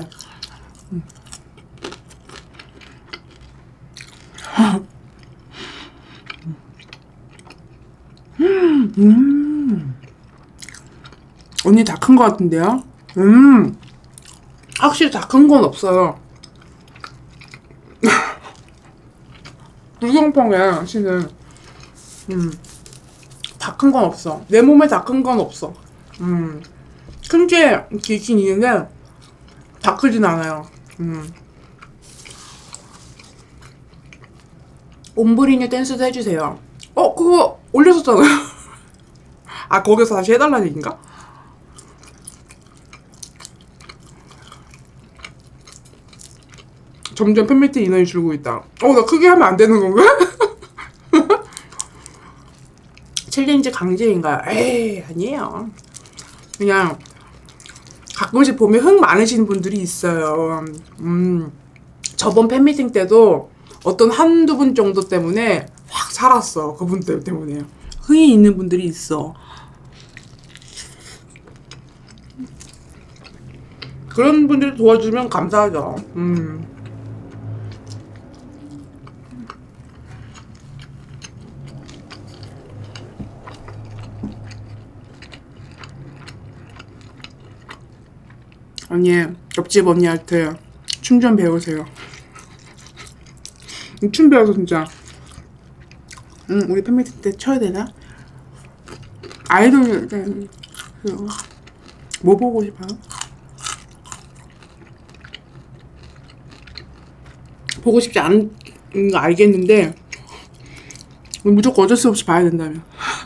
언니 다 큰 거 같은데요? 확실히 다 큰 건 없어요. 불경펑에 씨는 다 큰 건 없어. 내 몸에 다 큰 건 없어. 큰 게 있긴 있는데 다 크진 않아요. 옴브리뉴 댄스도 해주세요. 그거 올렸었잖아요. 아 거기서 다시 해달라는 얘기인가? 점점 팬미팅 인원이 줄고 있다. 나 크게 하면 안 되는 건가? 챌린지 강제인가요? 에이 아니에요. 그냥 가끔씩 보면 흥 많으신 분들이 있어요. 저번 팬미팅 때도 어떤 한두 분 정도 때문에 확 살았어. 그분들 때문에 흥이 있는 분들이 있어. 그런 분들 도와주면 감사하죠. 언니 옆집 언니한테 춤 좀 배우세요. 춤 배워서 진짜 우리 팬미팅 때 쳐야 되나? 아이돌 뭐 보고 싶어요? 보고 싶지 않은 거 알겠는데 무조건 어쩔 수 없이 봐야 된다며.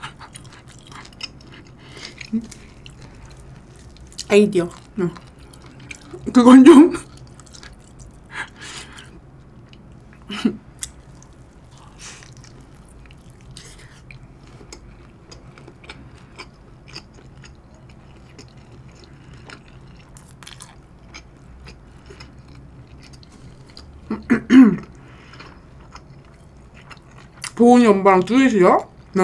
아이디어 그건 좀 보은이 엄마랑 듀엣이요? 네?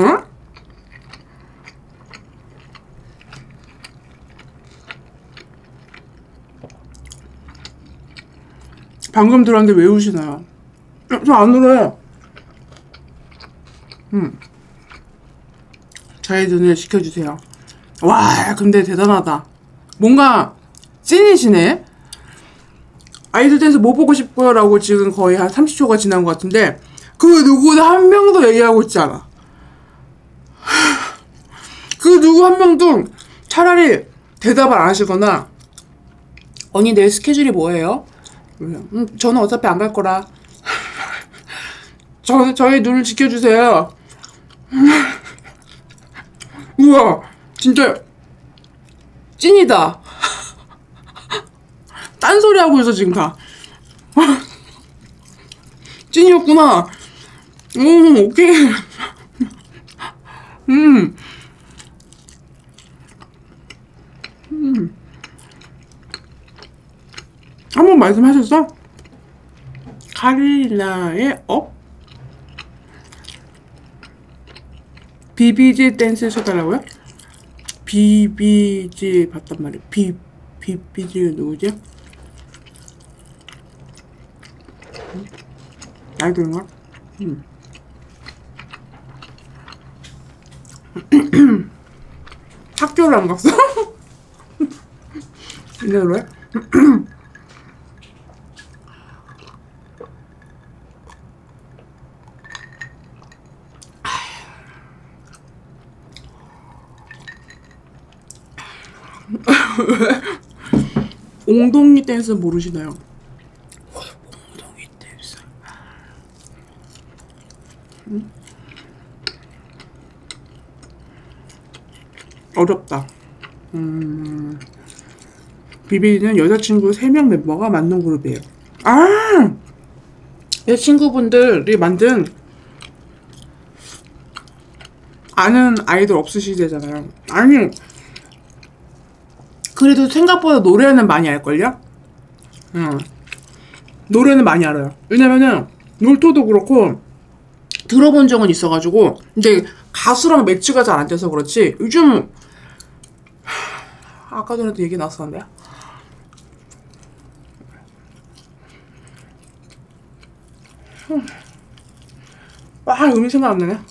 방금 들었는데 왜 우시나요? 저 안 울어요. 저의 눈을 지켜주세요. 와 근데 대단하다. 뭔가 찐이시네. 아이돌 댄스 뭐 보고 싶어요? 라고 지금 거의 한 30초가 지난 것 같은데 그 누구도 한 명도 얘기하고 있지 않아. 그 누구 한 명도 차라리 대답을 안 하시거나 언니 내일 스케줄이 뭐예요? 저는 어차피 안 갈 거라. 저희 눈을 지켜주세요. 우와 진짜 찐이다. 딴소리 하고 있어 지금 다. 찐이었구나. 오케이. 한번 말씀하셨어? 카리나의 BBG 댄스 쳐달라고요? BBG 봤단 말이야. BBG 누구지? 아이돌인가? 학교를 안 갔어? 이게 왜? 옹동이 댄스 모르시나요? 옹동이 댄스. 어렵다. 비비는 여자친구 3명 멤버가 만든 그룹이에요. 아! 여자친구분들이 만든 아는 아이돌 없으시대잖아요. 아니 그래도 생각보다 노래는 많이 알걸요? 노래는 많이 알아요. 왜냐면은 놀토도 그렇고 들어본 적은 있어가지고 근데 가수랑 매치가 잘 안 돼서 그렇지 요즘 아까 전에도 얘기 나왔었는데 음이 생각 안 나네.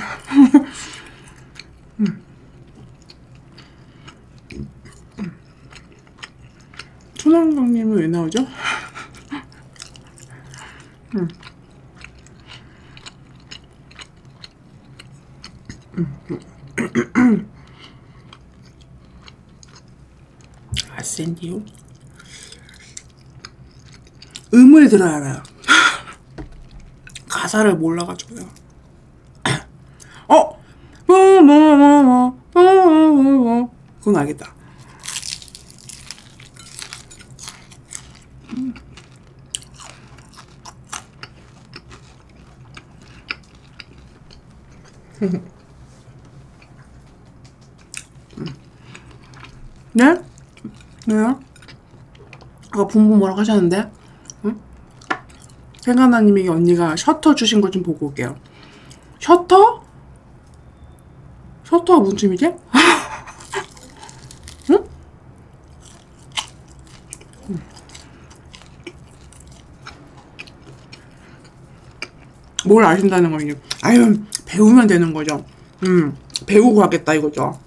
손한강님은 왜 나오죠? 아센디오? 음을 들어야 알아요. 가사를 몰라가지고요. 그건 알겠다. 네? 왜요? 아까 분부 뭐라고 하셨는데? 응? 생각나님에게 언니가 셔터 주신 거 좀 보고 올게요. 셔터? 셔터가 무슨 춤이지? 응? 뭘 아신다는 거니? 아유, 배우면 되는 거죠. 배우고 하겠다 이거죠.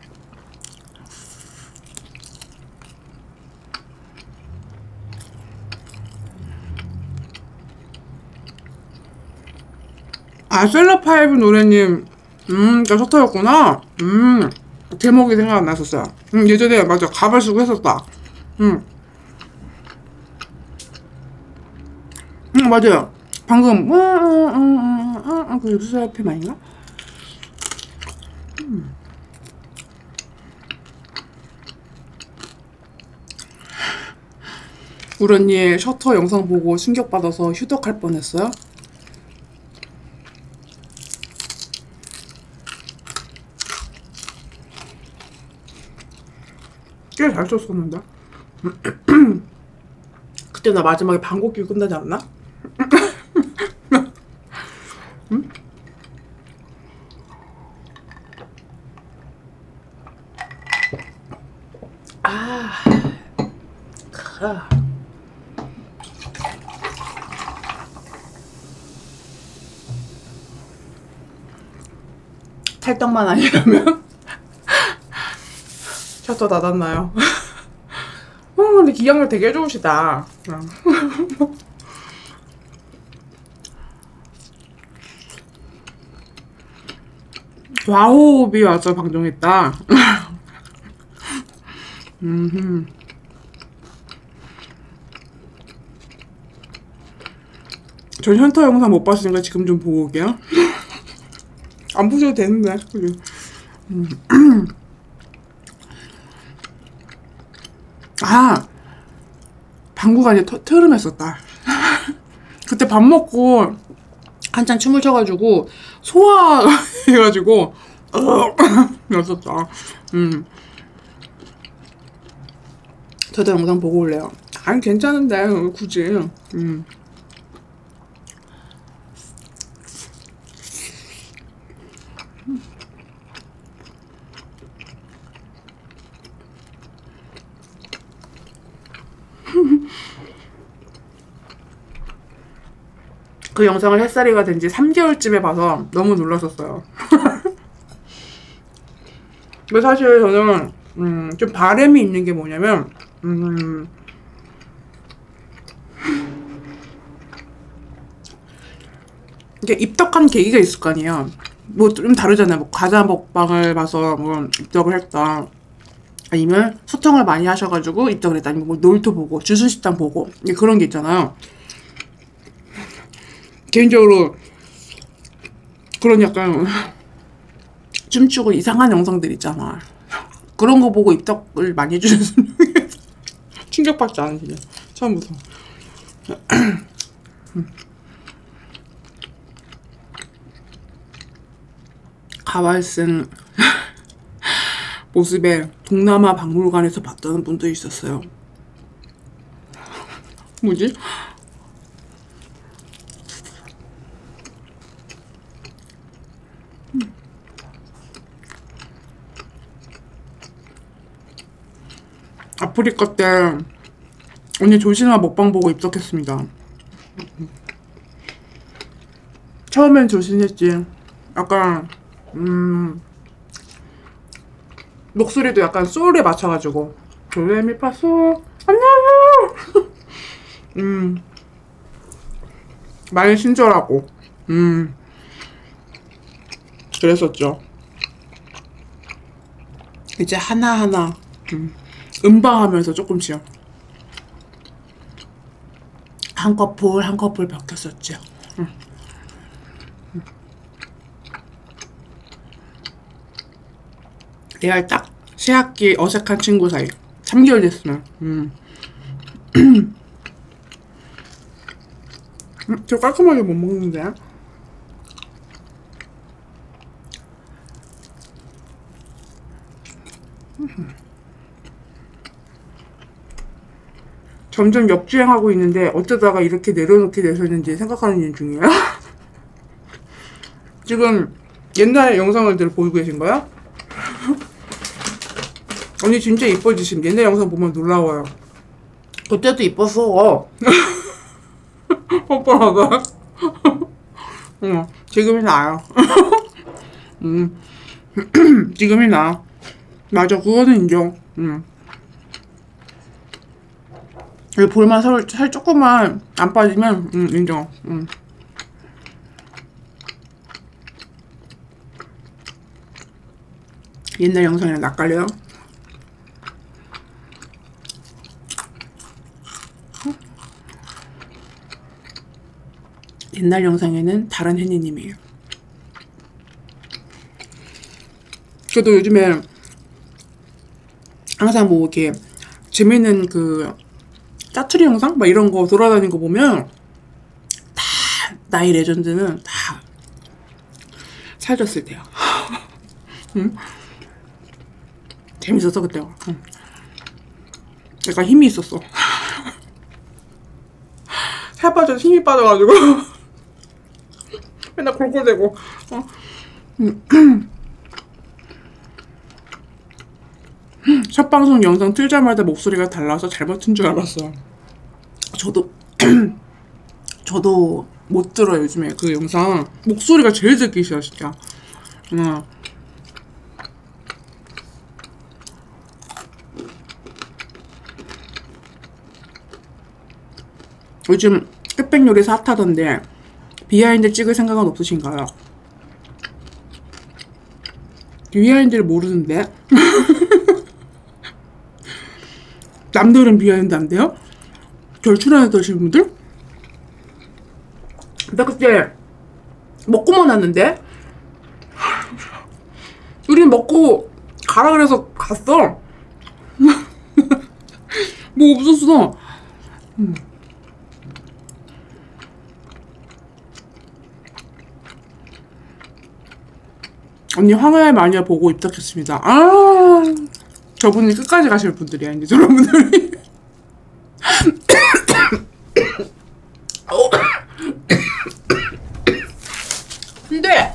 아, 셀럽파이브 노래님, 저 셔터였구나. 제목이 생각 안 났었어요. 예전에 맞아 가발 쓰고 했었다. 맞아요. 방금 그 셀럽파이브 아닌가? 우리 언니의 셔터 영상 보고 충격받아서 휴덕할 뻔했어요. 꽤 잘 썼었는데. 그때 나 마지막에 방귀 끼고 끝나지 않나? 응? 탈떡만 아니라면 셔터 닫았나요? 근데 기억력 되게 좋으시다. 과호흡이 와서 방종했다. 전 현타 영상 못 봤으니까 지금 좀 보고 올게요. 안 보셔도 되는데. 아, 방구가 이제 트름했었다. 그때 밥 먹고 한참 춤을 춰가지고 소화해가지고 였었다. 저도 영상 보고 올래요. 아니 괜찮은데 굳이. 그 영상을 햇살이가 된 지 3개월쯤에 봐서 너무 놀랐었어요. 근데 사실 저는 좀 바람이 있는 게 뭐냐면 이게 입덕한 계기가 있을 거 아니에요. 뭐 좀 다르잖아요. 뭐 과자 먹방을 봐서 뭐 입덕을 했다. 아니면 소통을 많이 하셔가지고 입덕을 했다. 아니면 뭐 놀토 보고 주순식당 보고 그런 게 있잖아요. 개인적으로 그런 약간 춤추고 이상한 영상들 있잖아. 그런 거 보고 입덕을 많이 해주셨으면 충격받지 않으시냐 처음부터. 가발 쓴 모습에 동남아 박물관에서 봤다는 분도 있었어요. 뭐지? 아프리카 때 언니 조신아 먹방 보고 입덕했습니다. 처음엔 조신했지. 약간 목소리도 약간 소울에 맞춰가지고 도레미파솔 안녕하세요. 많이 친절하고 그랬었죠. 이제 하나하나 음방하면서 조금씩 한 커플 한 커플 바뀌었었죠. 레알 딱 새학기 어색한 친구 사이 3개월 됐으면 저 깔끔하게 못 먹는데. 점점 역주행하고 있는데 어쩌다가 이렇게 내려놓게 되셨는지 생각하는 중이에요. 지금 옛날 영상을 보고 계신 거야? 언니 진짜 이뻐지심. 옛날 영상 보면 놀라워요. 그때도 이뻤어. 오빠가. 지금이 나아요. 지금이 나아. 맞아, 그거는 인정. 볼만 살 조금만 안 빠지면 인정. 옛날 영상이랑 낯갈려요? 옛날 영상에는 다른 혜니님이에요. 저도 요즘에 항상 뭐 이렇게 재밌는 그 짜투리 영상? 막 이런 거 돌아다니는 거 보면 다 나의 레전드는 다 살쪘을 때야. 응? 재밌었어 그때가. 약간 힘이 있었어. 살 빠져 힘이 빠져가지고 맨날 골골대고. 첫 방송 영상 틀자마자 목소리가 달라서 잘못 튼 줄 알았어. 저도 못 들어요 요즘에 그 영상. 목소리가 제일 듣기 싫어 진짜. 요즘 흑백 요리사 핫하던데 비하인드 찍을 생각은 없으신가요? 비하인드를 모르는데? 남들은 비하인드 안 돼요? 절 출연해주신 분들? 나 그때 먹고만 왔는데? 우린 먹고 가라 그래서 갔어. 뭐 없었어. 언니 황야의 마녀 보고 입덕했습니다. 아, 저분이 끝까지 가실 분들이야 이제 저런 분들이. 근데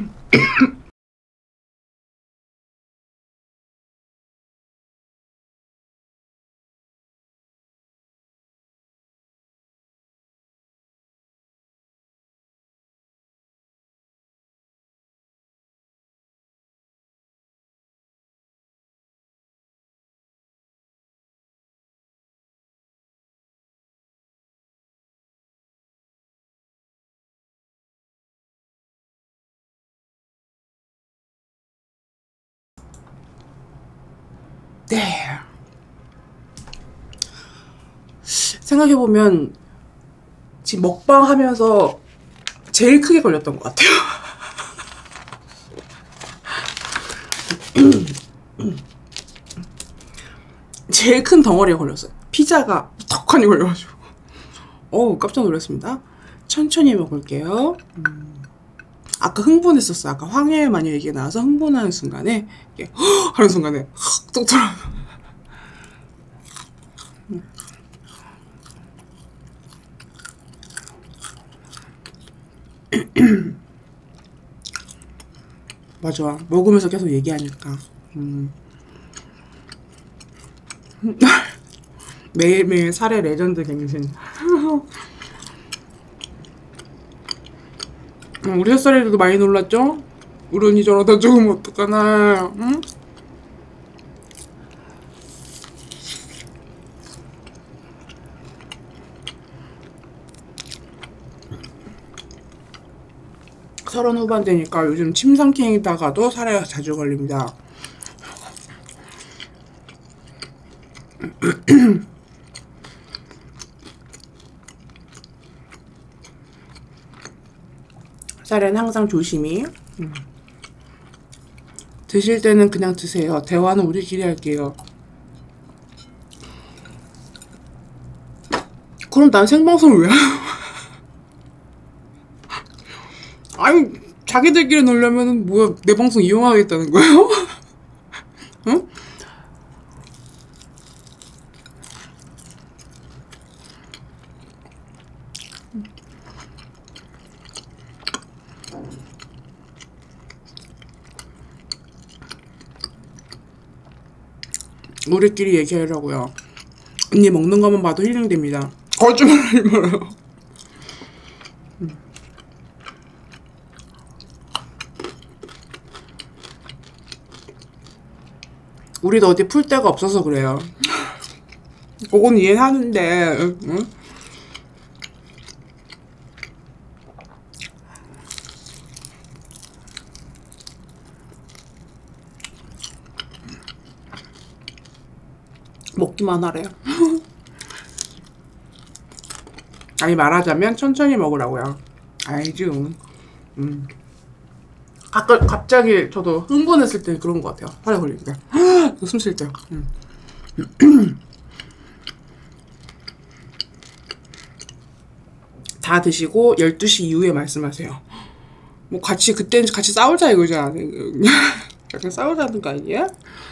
네. 생각해보면 지금 먹방 하면서 제일 크게 걸렸던 것 같아요. 제일 큰 덩어리가 걸렸어요. 피자가 턱하니 걸려가지고. 어우, 깜짝 놀랐습니다. 천천히 먹을게요. 아까 흥분했었어. 아까 황야의 마녀 얘기가 나와서 흥분하는 순간에 이게 헉 하는 순간에 뚝 떨어. 맞아. 먹으면서 계속 얘기하니까. 매일매일 살의 레전드 갱신. 우리 햇살이도 많이 놀랐죠? 우리 언니 저러다 죽으면 어떡하나. 응? 서른 후반 되니까 요즘 침 삼키다가도 살에 자주 걸립니다. 쌀은 항상 조심히. 드실 때는 그냥 드세요. 대화는 우리끼리 할게요. 그럼 난 생방송을 왜 해요? 아니, 자기들끼리 놀려면은 뭐야, 내 방송 이용하겠다는 거예요? 응? 우리끼리 얘기하려고요. 언니 먹는 것만 봐도 힐링됩니다. 거짓말하지 말아요. 우리도 어디 풀 데가 없어서 그래요. 그건 이해하는데, 응? 먹기만 하래요. 아니, 말하자면 천천히 먹으라고요. 알죠. 아까 갑자기 저도 흥분했을 때 그런 것 같아요. 살에 걸리니까. 숨 쉴 때. 다 드시고 12시 이후에 말씀하세요. 뭐 같이 그때는 같이 싸우자 이거잖아. 약간 싸우자는 거 아니야?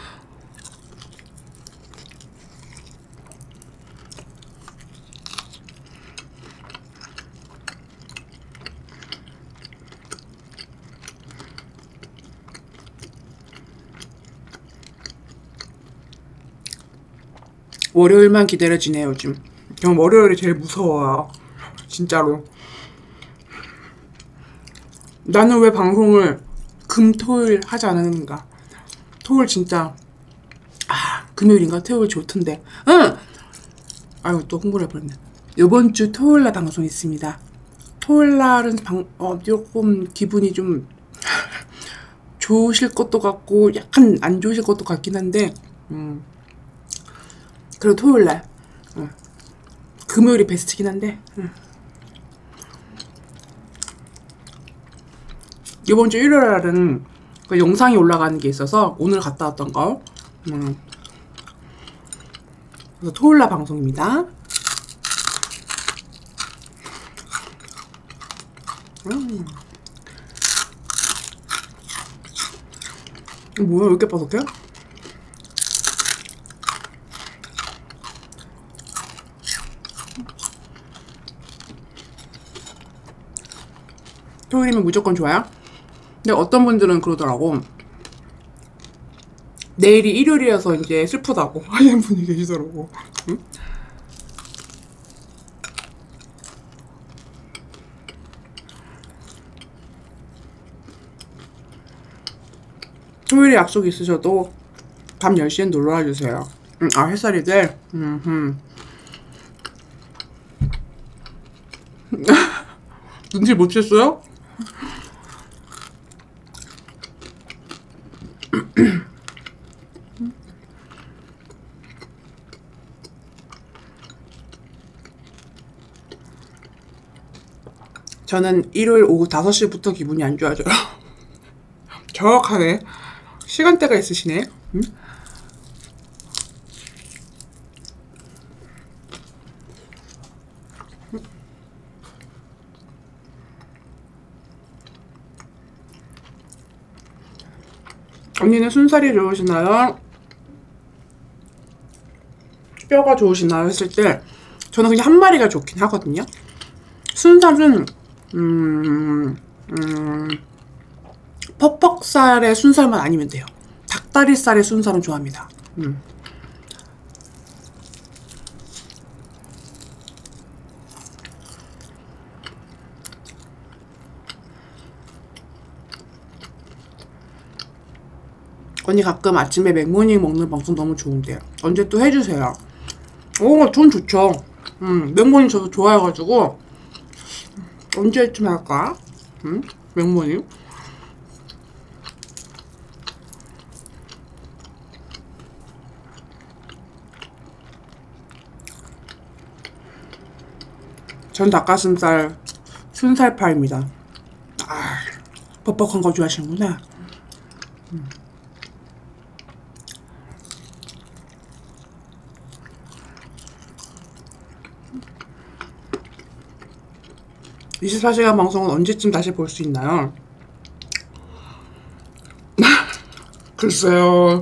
월요일만 기다려지네요 요즘. 전 월요일이 제일 무서워요. 진짜로. 나는 왜 방송을 금, 토일 하지 않았는가. 토일 진짜 금요일인가? 토요일 좋던데. 응! 아유 또 홍보를 해버렸네. 요번 주 토요일 날 방송 있습니다. 토요일 날은 조금 기분이 좀 좋으실 것도 같고 약간 안 좋으실 것도 같긴 한데 그래도 토요일 날 금요일이 베스트긴 한데 이번 주 일요일 날은 그 영상이 올라가는 게 있어서 오늘 갔다 왔던 거 그래서 토요일 날 방송입니다. 뭐야, 왜 이렇게 바삭해? 토요일이면 무조건 좋아요? 근데 어떤 분들은 그러더라고. 내일이 일요일이어서 이제 슬프다고 하시는 분이 계시더라고. 응? 토요일에 약속 있으셔도 밤 10시엔 놀러와 주세요. 아, 햇살이들? 눈치 못 챘어요? 저는 일요일 오후 5시부터 기분이 안 좋아져요. 정확하네. 시간대가 있으시네. 응? 언니는 순살이 좋으시나요? 뼈가 좋으시나요? 했을 때 저는 그냥 한 마리가 좋긴 하거든요. 순살은 퍽퍽살의 순살만 아니면 돼요. 닭다리살의 순살은 좋아합니다. 언니 가끔 아침에 맥모닝 먹는 방송 너무 좋은데요. 언제 또 해주세요. 오, 전 좋죠. 맥모닝 저도 좋아해가지고 언제쯤 할까? 맥모닝? 전 닭가슴살 순살파입니다. 아, 뻑뻑한 거 좋아하시는구나. 24시간 방송은 언제쯤 다시 볼 수 있나요? 글쎄요.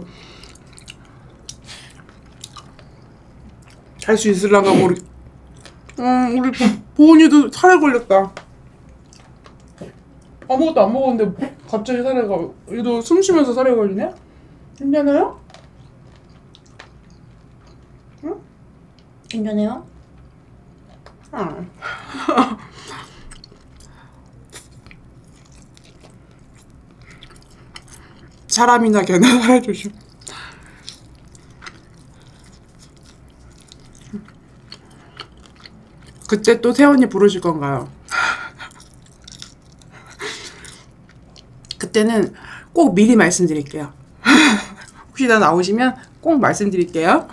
할 수 있을란가 모르. 우리 보은이도 살에 걸렸다. 아무것도 안 먹었는데 갑자기 살에 가. 얘도 숨 쉬면서 살에 걸리네? 괜찮아요? 응? 괜찮아요? 응. 사람이나 개나 살해주죠. 그때 또 세원이 부르실 건가요? 그때는 꼭 미리 말씀드릴게요. 혹시 나 나오시면 꼭 말씀드릴게요.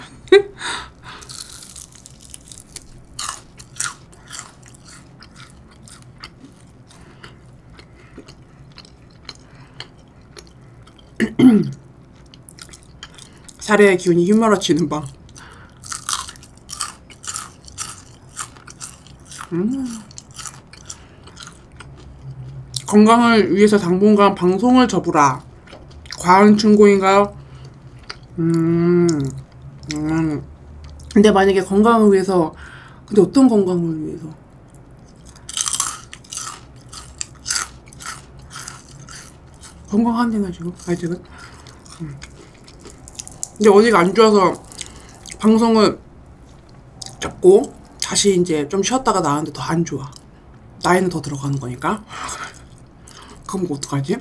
사례의 기운이 휘몰아치는 밤. 건강을 위해서 당분간 방송을 접으라. 과한 충고인가요? 근데 만약에 건강을 위해서, 근데 어떤 건강을 위해서? 건강한데나 지금 아직은. 근데 어디가 안 좋아서 방송을 접고 다시 이제 좀 쉬었다가 나왔는데 더 안 좋아. 나이는 더 들어가는 거니까. 그럼 어떡하지?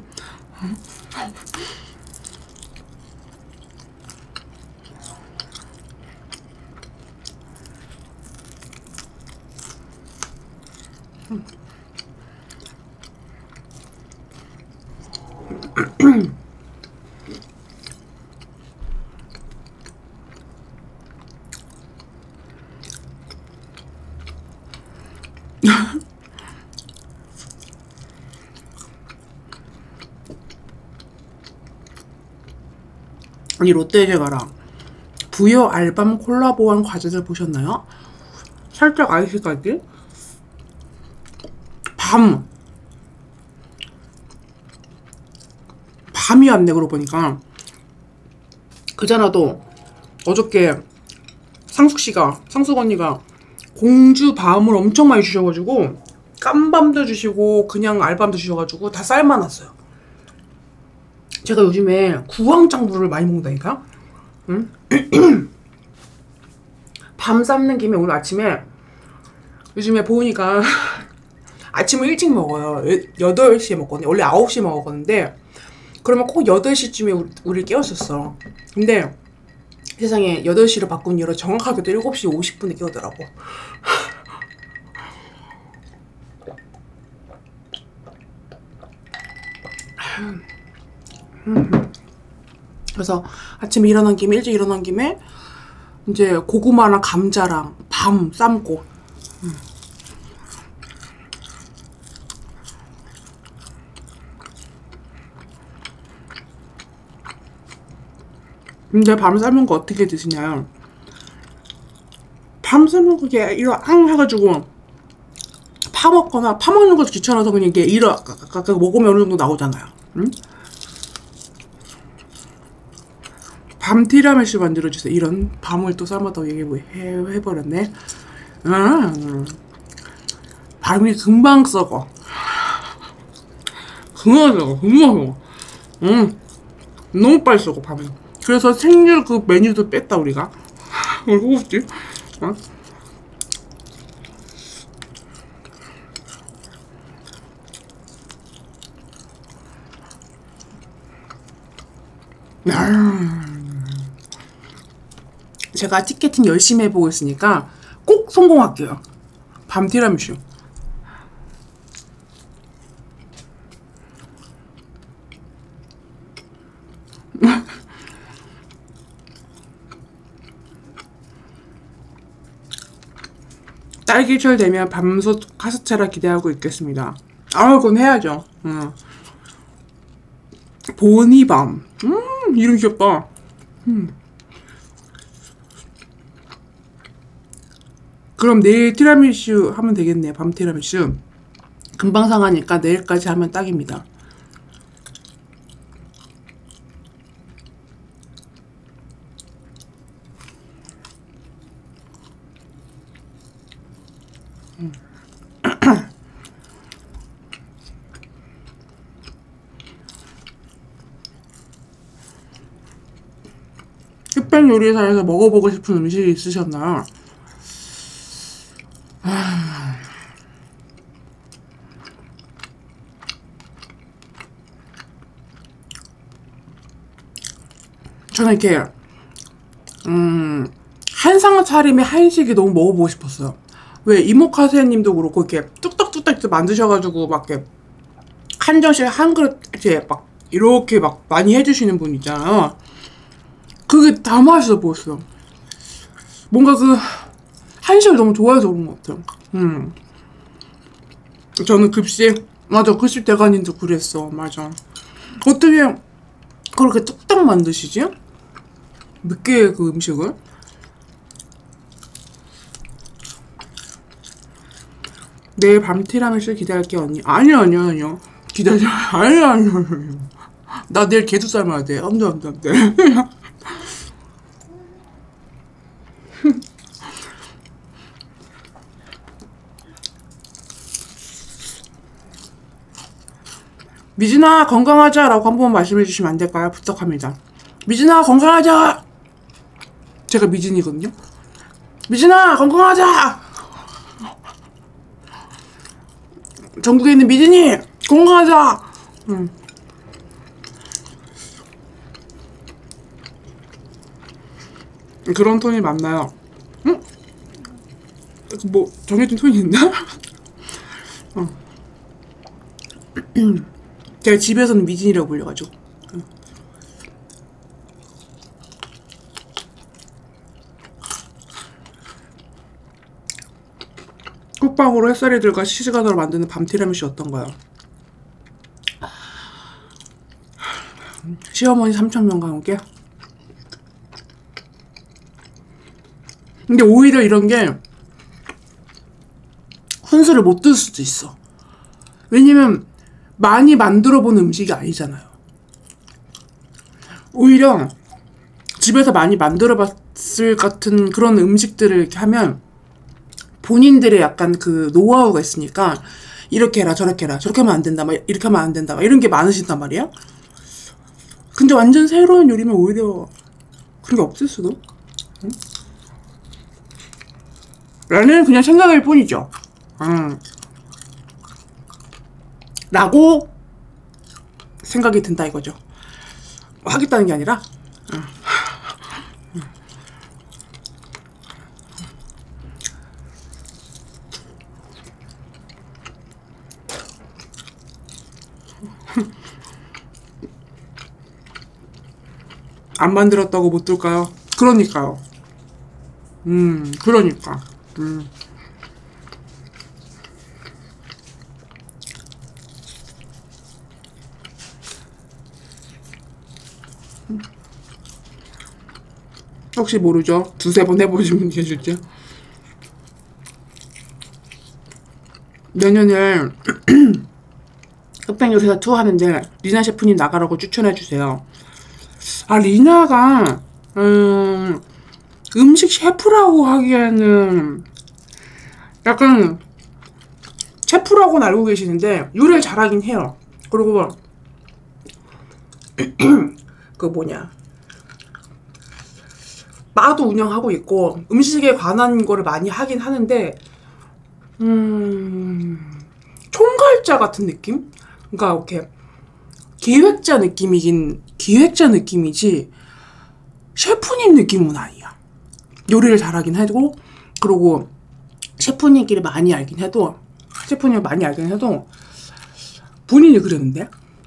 이 롯데제과랑 부여 알밤 콜라보한 과자들 보셨나요? 살짝 아이스까지 밤이 왔네. 그러고 보니까 그잖아도 어저께 상숙 언니가 공주 밤을 엄청 많이 주셔가지고 깜밤도 주시고 그냥 알밤도 주셔가지고 다 삶아놨어요. 제가 요즘에 구황작물을 많이 먹는다니까? 응? 밤 삶는 김에 오늘 아침에 요즘에 보니까 아침을 일찍 먹어요. 8시에 먹거든요. 원래 9시에 먹었는데 그러면 꼭 8시쯤에 우리를 깨웠었어. 근데 세상에 8시로 바꾼 이후로 정확하게도 7시 50분에 깨우더라고. 그래서 아침에 일찍 일어난 김에 이제 고구마랑 감자랑 밤 삶고 근데 밤 삶은 거 어떻게 드시냐요? 밤 삶은 거 이렇게 해가지고 파먹거나 파먹는 것도 귀찮아서 그냥 이게 먹으면 어느 정도 나오잖아요. 응? 밤 티라미수 만들어주세요. 이런 밤을 또 삶아서 해버렸네. 밤이 금방 썩어. 금방 썩어. 너무 빨리 썩어 밤이. 그래서 생률 그 메뉴도 뺐다 우리가. 왜 그거지? 어? 제가 티켓팅 열심히 해보고 있으니까 꼭 성공할게요. 밤 티라미슈. 딸기철 되면 밤솥 카스테라 기대하고 있겠습니다. 그건 해야죠. 보니밤. 이름 귀엽다. 그럼 내일 티라미슈 하면 되겠네. 밤 티라미슈. 금방 상하니까 내일까지 하면 딱입니다. 흑백 요리사에서 먹어보고 싶은 음식이 있으셨나요? 저는 이렇게 한상 차림의 한식이 너무 먹어보고 싶었어요. 왜 이모카세님도 그렇고 이렇게 뚝딱뚝딱 만드셔가지고 막 이렇게 한 젓이 한 그릇 이렇게 막 많이 해주시는 분 있잖아요. 그게 다 맛있어 보였어요. 뭔가 그 한식을 너무 좋아해서 그런 것 같아요. 저는 급식 대가님도 그랬어. 맞아. 어떻게 그렇게 뚝딱 만드시지? 몇 개의 그 음식을? 내일 밤 티라미수 기대할게 언니. 아니요. 기다려. 아니요. 나 내일 게도 삶아야 돼. 안 돼. 미진아 건강하자 라고 한 번 말씀해 주시면 안 될까요? 부탁합니다. 미진아 건강하자. 제가 미진이거든요. 미진아 건강하자. 전국에 있는 미진이 건강하자. 그런 톤이 맞나요? 뭐 정해진 톤이 있나? 제가 집에서는 미진이라고 불려가지고. 꿀빵으로 햇살이들과 시시간으로 만드는 밤 티라미슈 어떤가요? 시어머니 3,000명과 함께. 근데 오히려 이런 게 훈수를 못 둘 수도 있어. 왜냐면 많이 만들어 본 음식이 아니잖아요. 오히려 집에서 많이 만들어 봤을 같은 그런 음식들을 이렇게 하면 본인들의 약간 그 노하우가 있으니까 이렇게 해라 저렇게 해라 저렇게 하면 안 된다 막 이렇게 하면 안 된다 막 이런 게 많으신단 말이야. 근데 완전 새로운 요리면 오히려 그런 게 없을 수도. 응? 라는 그냥 생각일 뿐이죠. 라고 생각이 든다 이거죠. 하겠다는 게 아니라. 안 만들었다고 못 둘까요? 그러니까요. 그러니까. 혹시 모르죠? 두세 번 해보신 분 계실지. 내년에 흑백 요리사 2 하는데 리나 셰프님 나가라고 추천해주세요. 아, 리나가 음식 셰프라고 하기에는 약간 셰프라고는 알고 계시는데 요리를 잘하긴 해요. 그리고 그 뭐냐 바도 운영하고 있고 음식에 관한 거를 많이 하긴 하는데 총괄자 같은 느낌? 그러니까 이렇게 기획자 느낌이지 셰프님 느낌은 아니야. 요리를 잘하긴 하고 그리고 셰프님을 많이 알긴 해도 본인이 그랬는데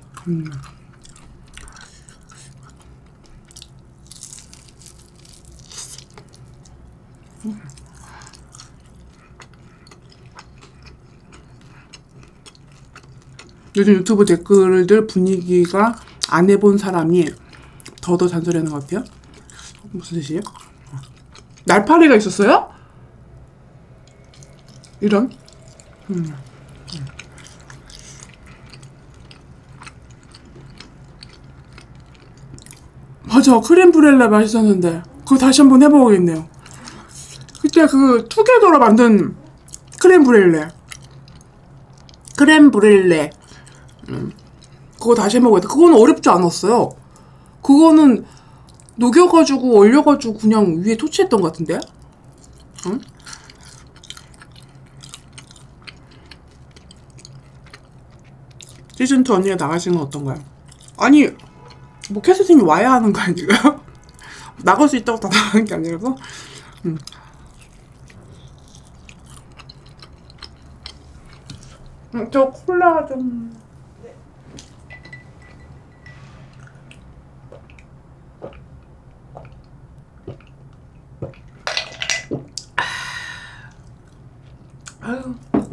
요즘 유튜브 댓글들 분위기가 안 해본 사람이 더더 잔소리하는 것 같아요. 무슨 뜻이에요? 날파리가 있었어요? 이런? 맞아, 크렘브렐레 맛있었는데 그거 다시 한번 해보겠네요. 그때 그 투게더로 만든 크렘브렐레 그거 다시 해먹어야 돼. 그거는 어렵지 않았어요. 그거는 녹여가지고 얼려가지고 그냥 위에 토치했던 것 같은데? 응? 시즌2 언니가 나가시는 건 어떤가요? 아니 뭐 캐스팅이 와야 하는 거 아닌가요? 나갈 수 있다고 다 나가는 게 아니라서 저 콜라 좀 아유.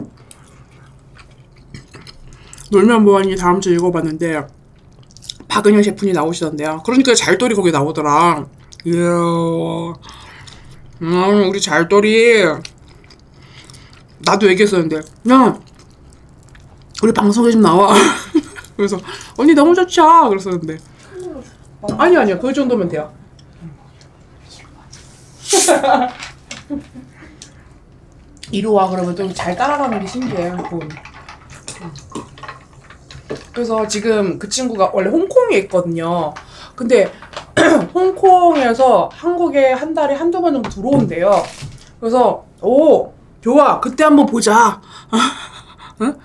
놀면 뭐하니 다음 주 읽어봤는데 박은영 셰프님 나오시던데요. 그러니까 잘돌이 거기 나오더라. 이야, 우리 잘돌이 나도 얘기했었는데 야 우리 방송에 좀 나와. 그래서 언니 너무 좋죠 그랬었는데 아니야 그 정도면 돼요. 이리 와 그러면 좀 잘 따라가는 게 신기해. 그래서 지금 그 친구가 원래 홍콩에 있거든요. 근데 홍콩에서 한국에 한 달에 한두 번 정도 들어온대요. 그래서 오 좋아 그때 한번 보자. 응?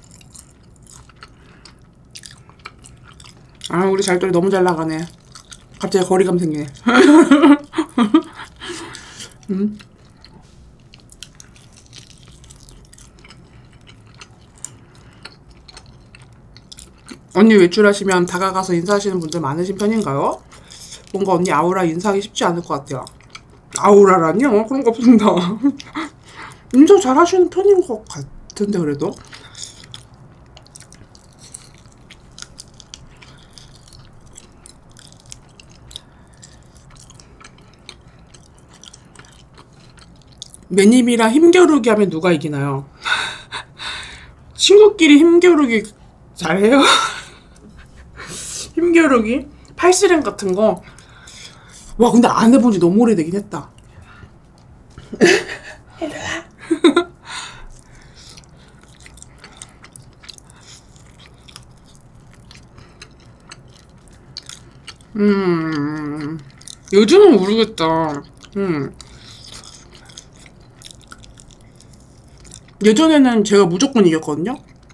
아 우리 잘돌이 너무 잘 나가네. 갑자기 거리감 생기네. 언니 외출하시면 다가가서 인사하시는 분들 많으신 편인가요? 뭔가 언니 아우라 인사하기 쉽지 않을 것 같아요. 아우라라니요? 그런 거 없습니다. 인사 잘 하시는 편인 것 같은데 그래도. 매님이랑 힘겨루기 하면 누가 이기나요? 친구끼리 힘겨루기 잘해요? 힘겨루기? 팔씨름 같은 거? 와 근데 안 해본 지 너무 오래되긴 했다. 요즘은 모르겠다. 예전에는 제가 무조건 이겼거든요.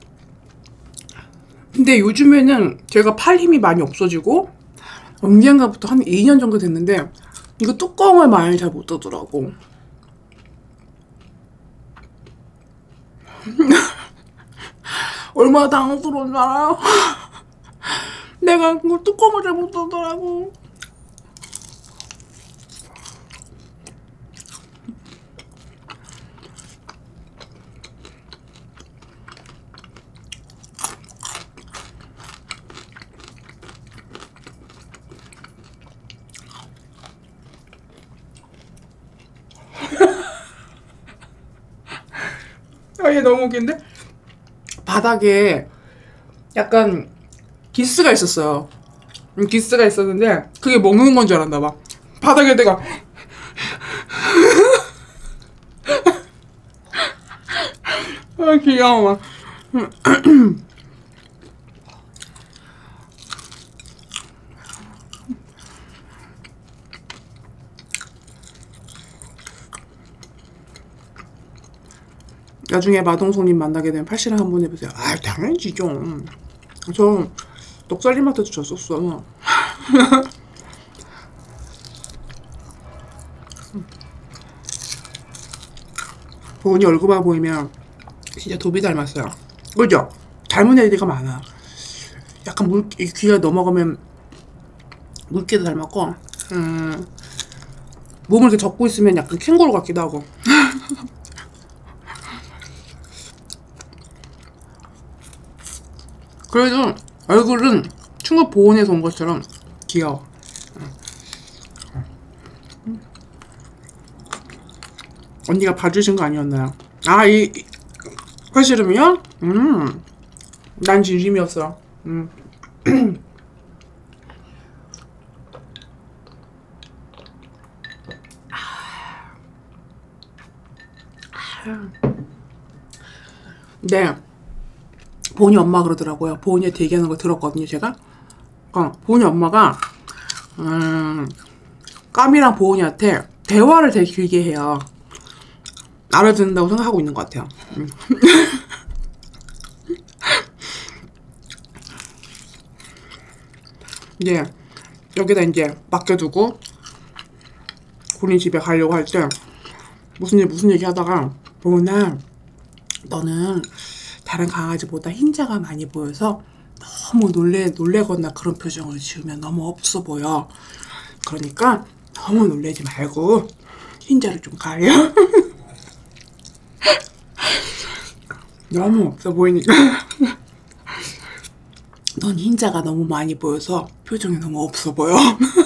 근데 요즘에는 제가 팔 힘이 많이 없어지고 언젠가부터 한 2년 정도 됐는데 이거 뚜껑을 많이 잘 못 뜨더라고. 얼마나 당황스러운 줄 알아요? 내가 그걸 뚜껑을 잘 못 뜨더라고. 아, 얘 너무 웃긴데? 바닥에 약간 기스가 있었어요. 기스가 있었는데 그게 먹는 건 줄 알았나 봐. 바닥에 내가 아 귀여워. 나중에 마동석님 만나게 되면 팔씨름 한번 해보세요. 아 당연히죠. 저 녹살님한테도 졌었어. 보은이 얼굴만 보이면 진짜 도비 닮았어요. 그죠? 닮은 애들이 많아. 약간 귀가 넘어가면 물개도 닮았고 몸을 이렇게 접고 있으면 약간 캥거루 같기도 하고. 그래도 얼굴은 충북 보은에서 온 것처럼 귀여워. 언니가 봐주신 거 아니었나요? 아, 이 팔씨름이요? 난 진심이었어. 네. 보은이 엄마 그러더라고요. 보은이한테 얘기하는 거 들었거든요, 제가. 보은이 엄마가, 까미랑 보은이한테 대화를 되게 길게 해요. 알아듣는다고 생각하고 있는 것 같아요. 이제, 여기다 이제 맡겨두고, 본인 집에 가려고 할 때, 무슨 얘기 하다가, 보은아, 너는 다른 강아지보다 흰자가 많이 보여서 너무 놀래거나 그런 표정을 지으면 너무 없어 보여. 그러니까 너무 놀래지 말고 흰자를 좀 가려. 너무 없어 보이니까. 넌 흰자가 너무 많이 보여서 표정이 너무 없어 보여.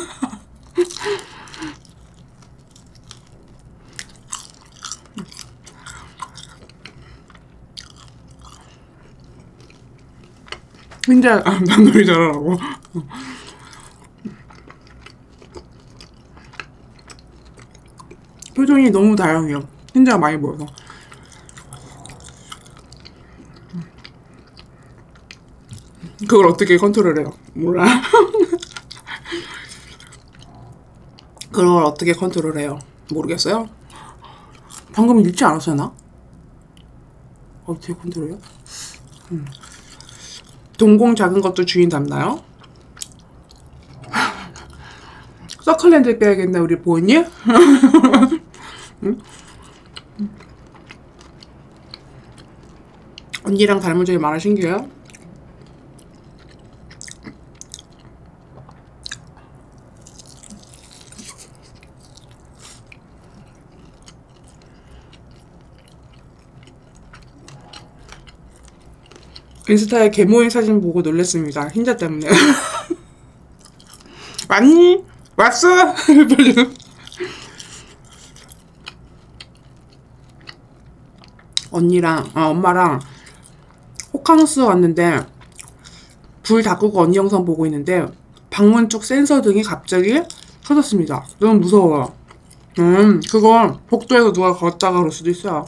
흰자 난 놀이 잘하라고. 표정이 너무 다양해요. 흰자가 많이 보여서. 그걸 어떻게 컨트롤해요? 몰라. 그걸 어떻게 컨트롤해요? 모르겠어요. 방금 읽지 않았어요, 나? 어떻게 컨트롤해요? 동공 작은 것도 주인 닮나요? 핑클랜드 빼야겠나 우리 보은이? 응? 언니랑 닮은 점이 많아 신기해요? 인스타에 개모임 사진 보고 놀랬습니다. 흰자 때문에. 왔니? 왔어? 언니랑 엄마랑 호카노스 왔는데 불 다 끄고 언니 영상 보고 있는데 방문 쪽 센서 등이 갑자기 켜졌습니다. 너무 무서워요. 그거 복도에서 누가 걷다가 그럴 수도 있어요.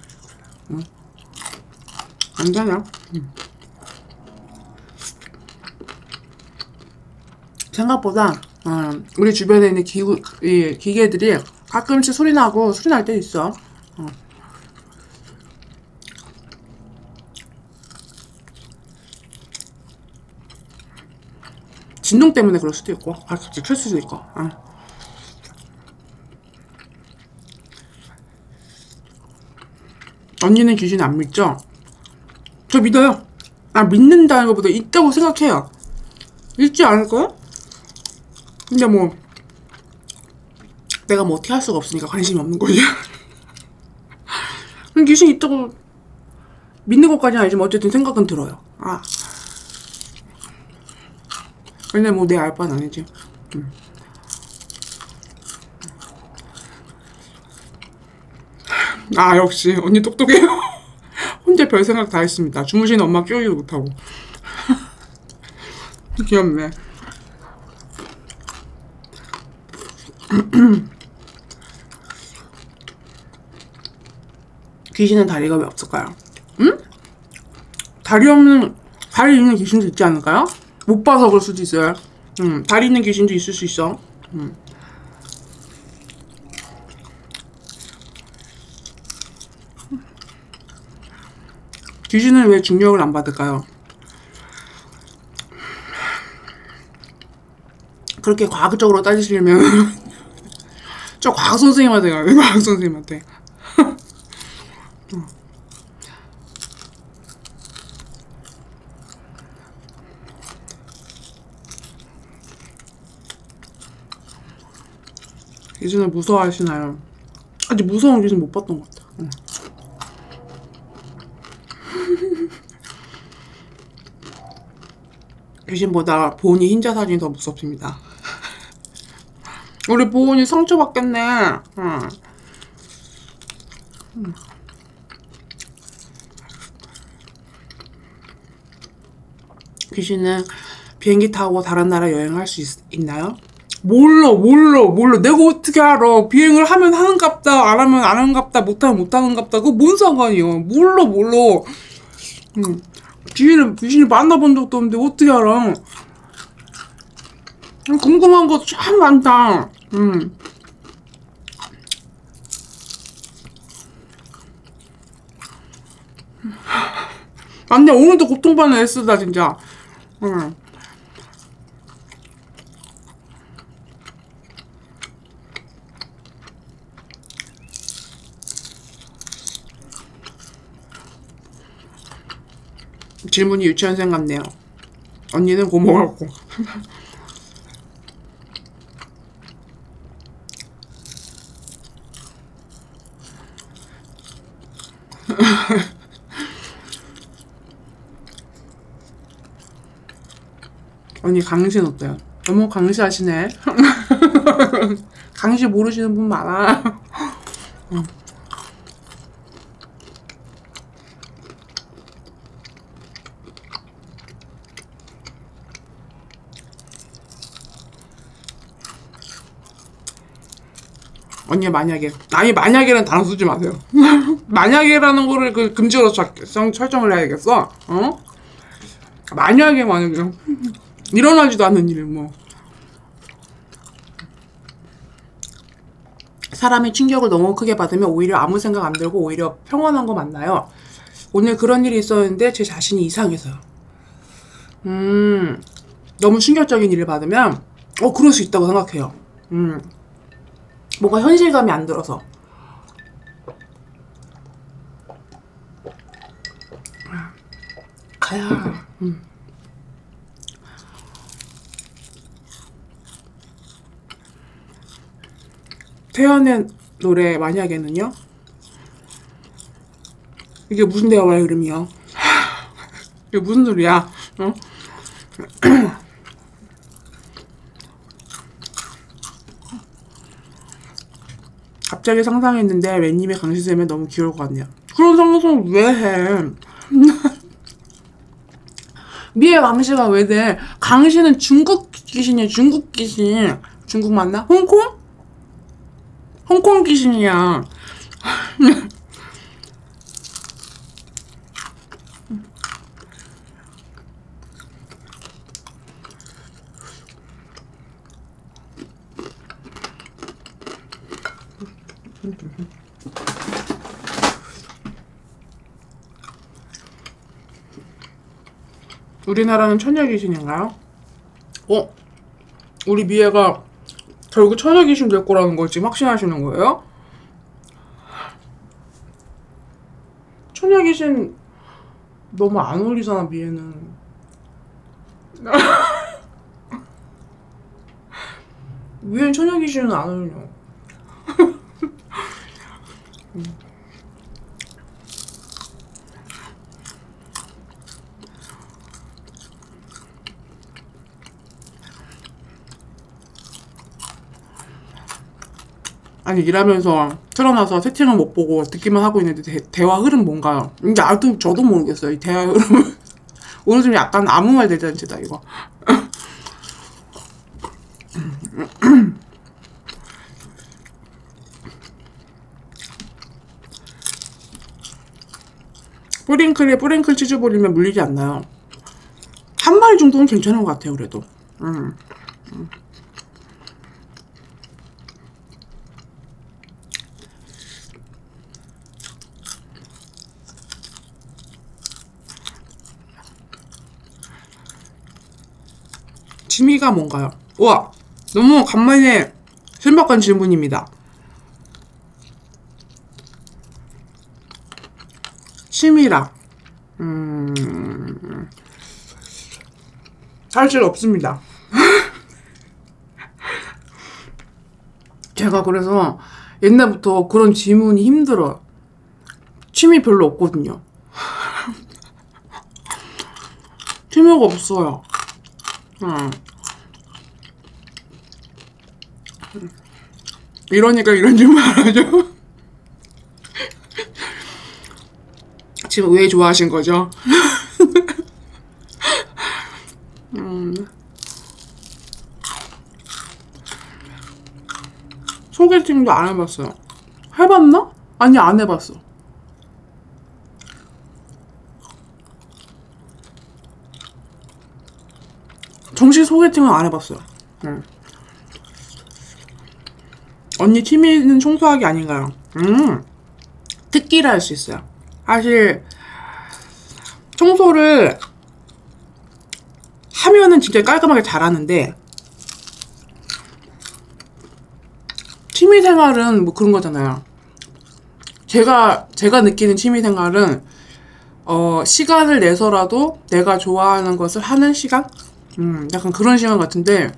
안 되냐? 생각보다 우리 주변에 있는 기계들이 가끔씩 소리 나고 소리 날 때 있어. 진동 때문에 그럴 수도 있고 갑자기 켤 수도 있고. 언니는 귀신 안 믿죠? 저 믿어요. 믿는다는 것보다 있다고 생각해요. 있지 않을까요? 근데 뭐 내가 뭐 어떻게 할 수가 없으니까 관심이 없는 거지. 귀신 있다고 믿는 것까지는 아니지만 어쨌든 생각은 들어요. 근데 뭐 내 알 바는 아니지. 역시 언니 똑똑해요. 혼자 별 생각 다 했습니다. 주무시는 엄마 깨우지도 못하고. 귀엽네. 귀신은 다리가 왜 없을까요? 응? 다리 있는 귀신도 있지 않을까요? 못 봐서 그럴 수도 있어요. 다리 있는 귀신도 있을 수 있어. 귀신은 왜 중력을 안 받을까요? 그렇게 과학적으로 따지시려면 저 과학 선생님한테 가야 돼. 과학 선생님한테. 귀신을 무서워하시나요? 아직 무서운 귀신 못 봤던 것 같아. 귀신보다 보은이 흰자 사진이 더 무섭습니다. 우리 보은이 상처받겠네. 귀신은 비행기 타고 다른 나라 여행할 수 있나요? 몰라. 내가 어떻게 알아. 비행을 하면 하는갑다, 안 하면 안 하는갑다, 못하면 못하는갑다. 그거 뭔 상관이야. 몰라. 귀신이 만나본 적도 없는데 어떻게 알아. 궁금한 거 참 많다. 맞네. 오늘도 고통받는 S다 진짜. 질문이 유치원생 같네요. 언니는 고마웠고. 언니 강신 어때요? 너무 강시하시네. 강시 모르시는 분 많아. 언니 만약에 만약에는 단어 쓰지 마세요. 만약에라는 거를 금지로 설정을 해야겠어. 만약에 일어나지도 않는 일을 뭐. 사람이 충격을 너무 크게 받으면 오히려 아무 생각 안 들고 오히려 평온한 거 맞나요? 오늘 그런 일이 있었는데 제 자신이 이상해서요. 너무 충격적인 일을 받으면 그럴 수 있다고 생각해요. 뭔가 현실감이 안 들어서. 가야. 태연의 노래 만약에는요? 이게 무슨 대화의 흐름이야? 이게 무슨 소리야? 어? 갑자기 상상했는데 웬님의 강시쌤이 너무 귀여울 것 같네요. 그런 상상을 왜 해? 미의 강시가 왜 돼? 강시는 중국 귀신이야. 중국 귀신. 중국 맞나? 홍콩? 홍콩 귀신이야. 우리나라는 처녀 귀신인가요? 우리 미애가 결국 처녀 귀신 될 거라는 걸 지금 확신하시는 거예요? 처녀 귀신 너무 안 어울리잖아, 미애는. 미애는 처녀 귀신은 안 어울려. 아니, 일하면서 틀어놔서 채팅을 못 보고 듣기만 하고 있는데 대화 흐름 뭔가요? 근데 아무튼 저도 모르겠어요, 이 대화 흐름은. 오늘 좀 약간 아무 말 대잔치다 이거. 뿌링클에 뿌링클 치즈볼이면 물리지 않나요? 한 마리 정도는 괜찮은 것 같아요, 그래도. 취미가 뭔가요? 우와! 너무 간만에 신박한 질문입니다. 취미라. 사실 없습니다. 제가 그래서 옛날부터 그런 질문이 힘들어요. 취미 별로 없거든요. 취미가 없어요. 이러니까 이런 질문 안 하죠? 지금 왜 좋아하신 거죠? 소개팅도 안 해봤어요. 해봤나? 아니, 안 해봤어. 정식 소개팅은 안 해봤어요. 언니 취미는 청소하기 아닌가요? 특기라 할 수 있어요. 사실 청소를 하면은 진짜 깔끔하게 잘하는데, 취미생활은 뭐 그런 거잖아요. 제가 느끼는 취미생활은 시간을 내서라도 내가 좋아하는 것을 하는 시간? 약간 그런 시간 같은데,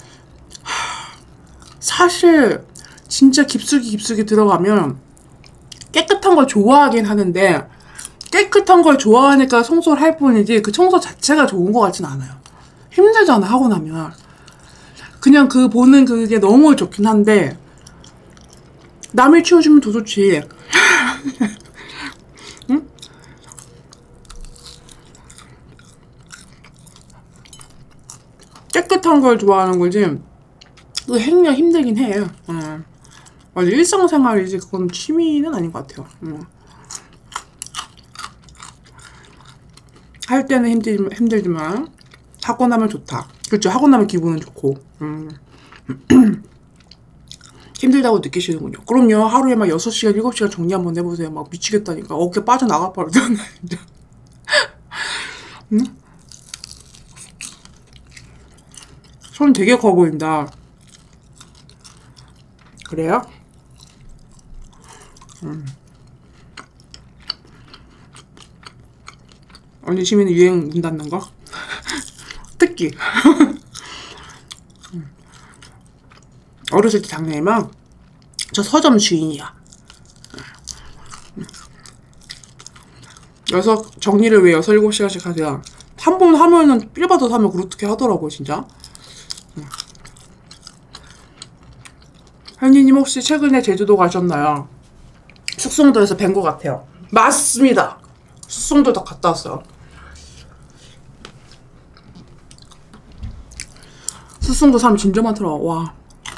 사실 진짜 깊숙이 들어가면 깨끗한 걸 좋아하긴 하는데, 깨끗한 걸 좋아하니까 청소를 할 뿐이지 그 청소 자체가 좋은 것 같진 않아요. 힘들잖아, 하고 나면. 그냥 그 보는 그게 너무 좋긴 한데, 남이 치워주면 더 좋지. 응? 깨끗한 걸 좋아하는 거지. 그 행위가 힘들긴 해. 맞아, 일상생활이지 그건 취미는 아닌 것 같아요. 할 때는 힘들지만 하고 나면 좋다. 그렇죠, 하고 나면 기분은 좋고. 힘들다고 느끼시는군요. 그럼요, 하루에 막 6시간, 7시간 정리 한번 해보세요. 막 미치겠다니까. 어깨 빠져나갈 뻔하잖아, 진짜. 응? 손 되게 커 보인다. 그래요? 언니 시민은 유행 문 닫는 거? 특기. 어렸을 때 장래희망? 저 서점 주인이야. 그래서 정리를 왜 6, 7시간씩 하세요? 한 번 하면은 필 받아서 하면 그렇게 하더라고 진짜. 현이님 혹시 최근에 제주도 가셨나요? 숙성도에서 뵌 것 같아요. 맞습니다. 숙성도도 갔다 왔어요. 숙성도 사람 진짜 많더라. 와.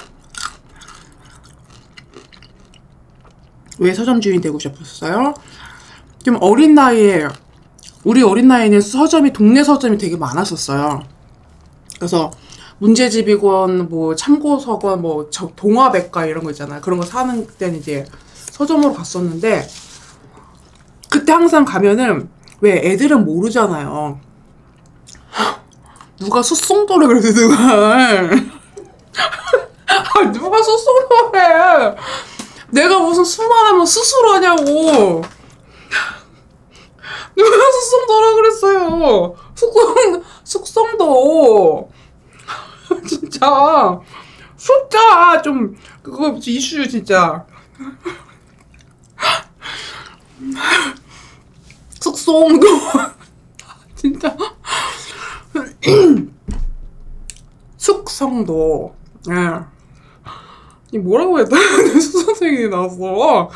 왜 서점 주인 되고 싶었어요? 좀 어린 나이에, 우리 어린 나이에는 서점이, 동네 서점이 되게 많았었어요. 그래서 문제집이건 뭐 참고서건 뭐 동화백과 이런 거 있잖아요. 그런 거 사는 때는 이제 서점으로 갔었는데, 그때 항상 가면은 왜 애들은 모르잖아요. 누가 숫송도를 그래서 누가 숫송도를 해. 내가 무슨 수만 하면 수수로 하냐고. 누가 숫송도라 그랬어요. 숙성도. 진짜. 숫자 좀 그거 이슈 진짜. 숙성도. 진짜. 숙성도. 예. 이 뭐라고 했다? 수선생이 나왔어.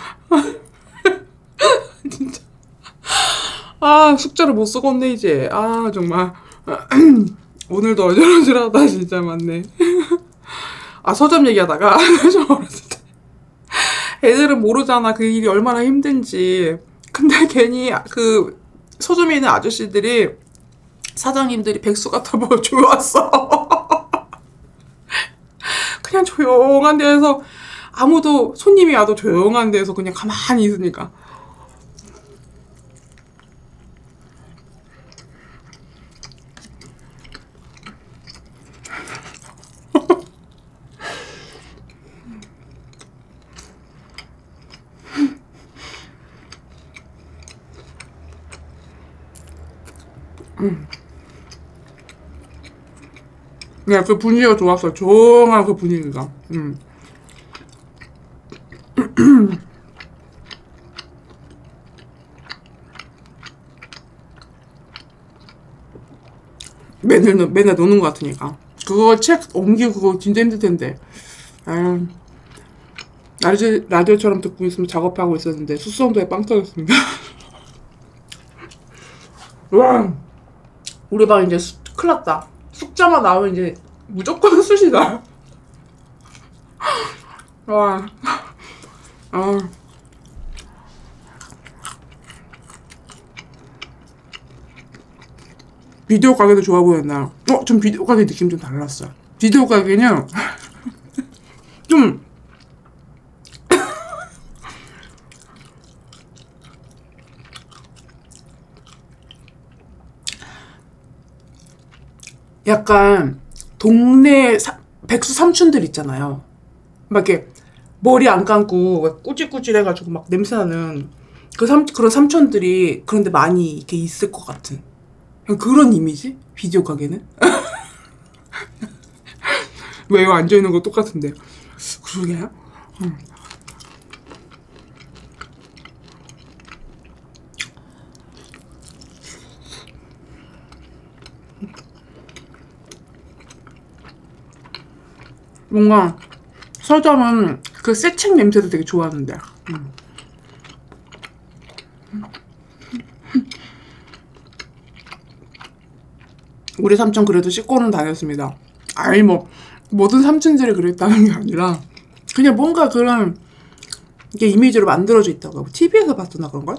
진짜. 아, 숙제를 못 쓰겠네, 이제. 아, 정말. 오늘도 어질어질하다, 진짜 맞네. 아, 서점 얘기하다가, 좀 어렸을 때. 애들은 모르잖아, 그 일이 얼마나 힘든지. 근데 괜히 그 서점에 있는 아저씨들이, 사장님들이 백수 같아서 좋았어. 그냥 조용한 데에서 아무도 손님이 와도 조용한 데에서 그냥 가만히 있으니까. 그냥 그 분위기가 좋았어. 조용한 그 분위기가. 맨날 노는 것 같으니까. 그거 책 옮기고 그거 진짜 힘들 텐데. 아유. 라디오처럼 듣고 있으면 작업하고 있었는데 숙성도에 빵 터졌습니다. 와. 우리 방 이제 큰일 났다. 숙자만 나오면 이제 무조건 쑤시다. 와. 아. 비디오 가게도 좋아 보였나? 좀 비디오 가게 느낌 좀 달랐어. 비디오 가게는 좀 약간 동네 백수 삼촌들 있잖아요. 막 이렇게 머리 안 감고 꾸질꾸질해가지고 막 냄새나는 그런 삼촌들이 그런데 많이 이렇게 있을 것 같은 그런 이미지? 비디오 가게는? 왜 앉아있는 거 똑같은데. 그러게. 뭔가 서점은 그 새 책 냄새도 되게 좋아하는데. 우리 삼촌 그래도 씻고는 다녔습니다. 아니 뭐 모든 삼촌들이 그랬다는 게 아니라 그냥 뭔가 그런 게 이미지로 만들어져 있다고. TV에서 봤었나 그런걸?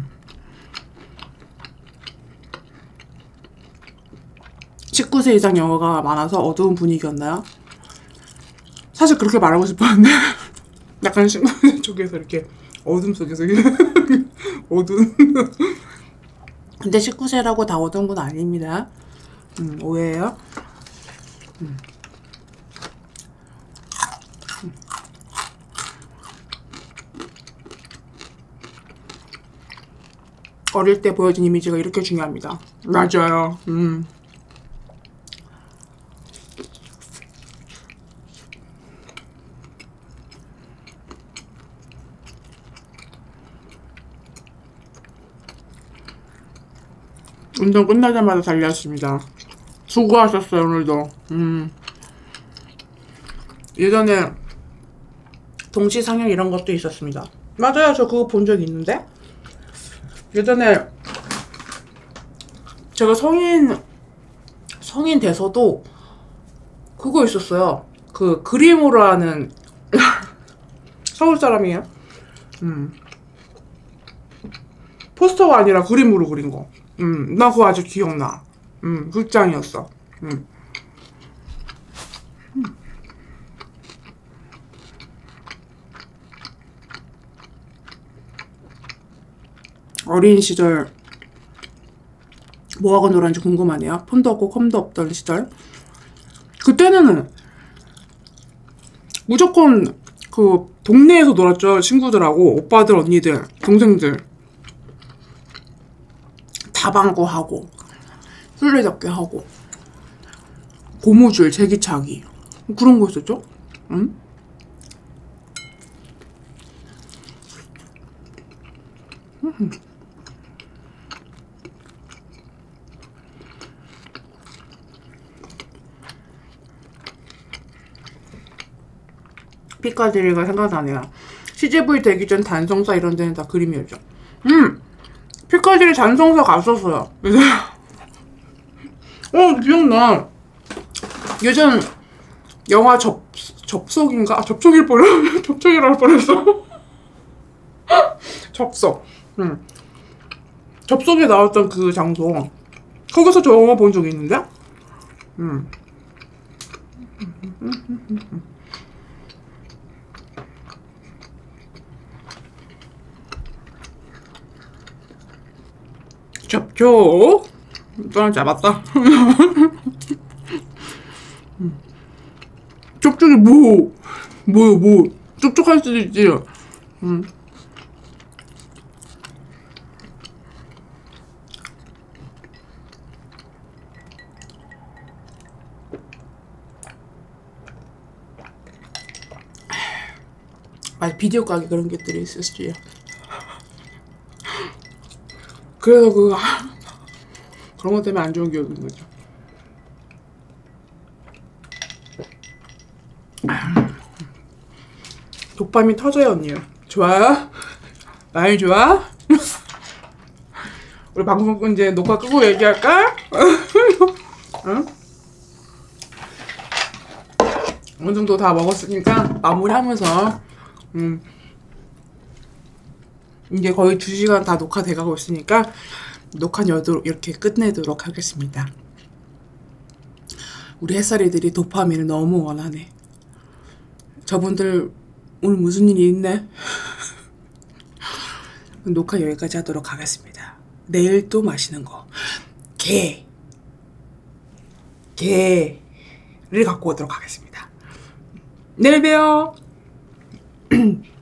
19세 이상 영화가 많아서 어두운 분위기였나요? 사실 그렇게 말하고 싶었는데 약간 19세 쪽에서 이렇게 어둠 속에서 어두운. 근데 19세라고 다 어두운 건 아닙니다. 오해예요. 어릴 때 보여진 이미지가 이렇게 중요합니다. 맞아요. 운동 끝나자마자 달렸습니다. 수고하셨어요, 오늘도. 예전에 동시상영 이런 것도 있었습니다. 맞아요, 저 그거 본 적 있는데? 예전에 제가 성인 돼서도 그거 있었어요. 그 그림으로 하는 서울 사람이에요. 포스터가 아니라 그림으로 그린 거. 나 그거 아직 기억나. 극장이었어. 어린 시절 뭐하고 놀았는지 궁금하네요. 폰도 없고 컴도 없던 시절. 그때는 무조건 그 동네에서 놀았죠. 친구들하고 오빠들, 언니들, 동생들 다방구하고 술래잡기 하고 고무줄, 제기차기 그런 거 있었죠. 피카디리가 생각나네요. CGV 되기 전 단성사 이런 데는 다 그림이었죠. 피카디리 단성사 갔었어요. 그래서 기억나. 예전 영화 접속인가? 접촉일 뻔 접촉이라 할 뻔했어. 접속. 접속에 나왔던 그 장소. 거기서 저 영화 본 적이 있는데? 접촉. 또 잡았다. 쪽쪽이 뭐 쪽쪽할 수도 있지. 아, 비디오 가게 그런 것들이 있었지. 그래서 그런 것 때문에 안 좋은 기억이 있는 거죠. 도파민 터져요, 언니요. 좋아요? 많이 좋아? 우리 방송 이제 녹화 끄고 얘기할까? 응? 어느 정도 다 먹었으니까 마무리하면서 이제 거의 2시간 다 녹화돼가고 있으니까 녹화는 이렇게 끝내도록 하겠습니다. 우리 햇살이들이 도파민을 너무 원하네. 저분들 오늘 무슨 일이 있네? 녹화 여기까지 하도록 하겠습니다. 내일 또 맛있는 거 게를 갖고 오도록 하겠습니다. 내일 봬요.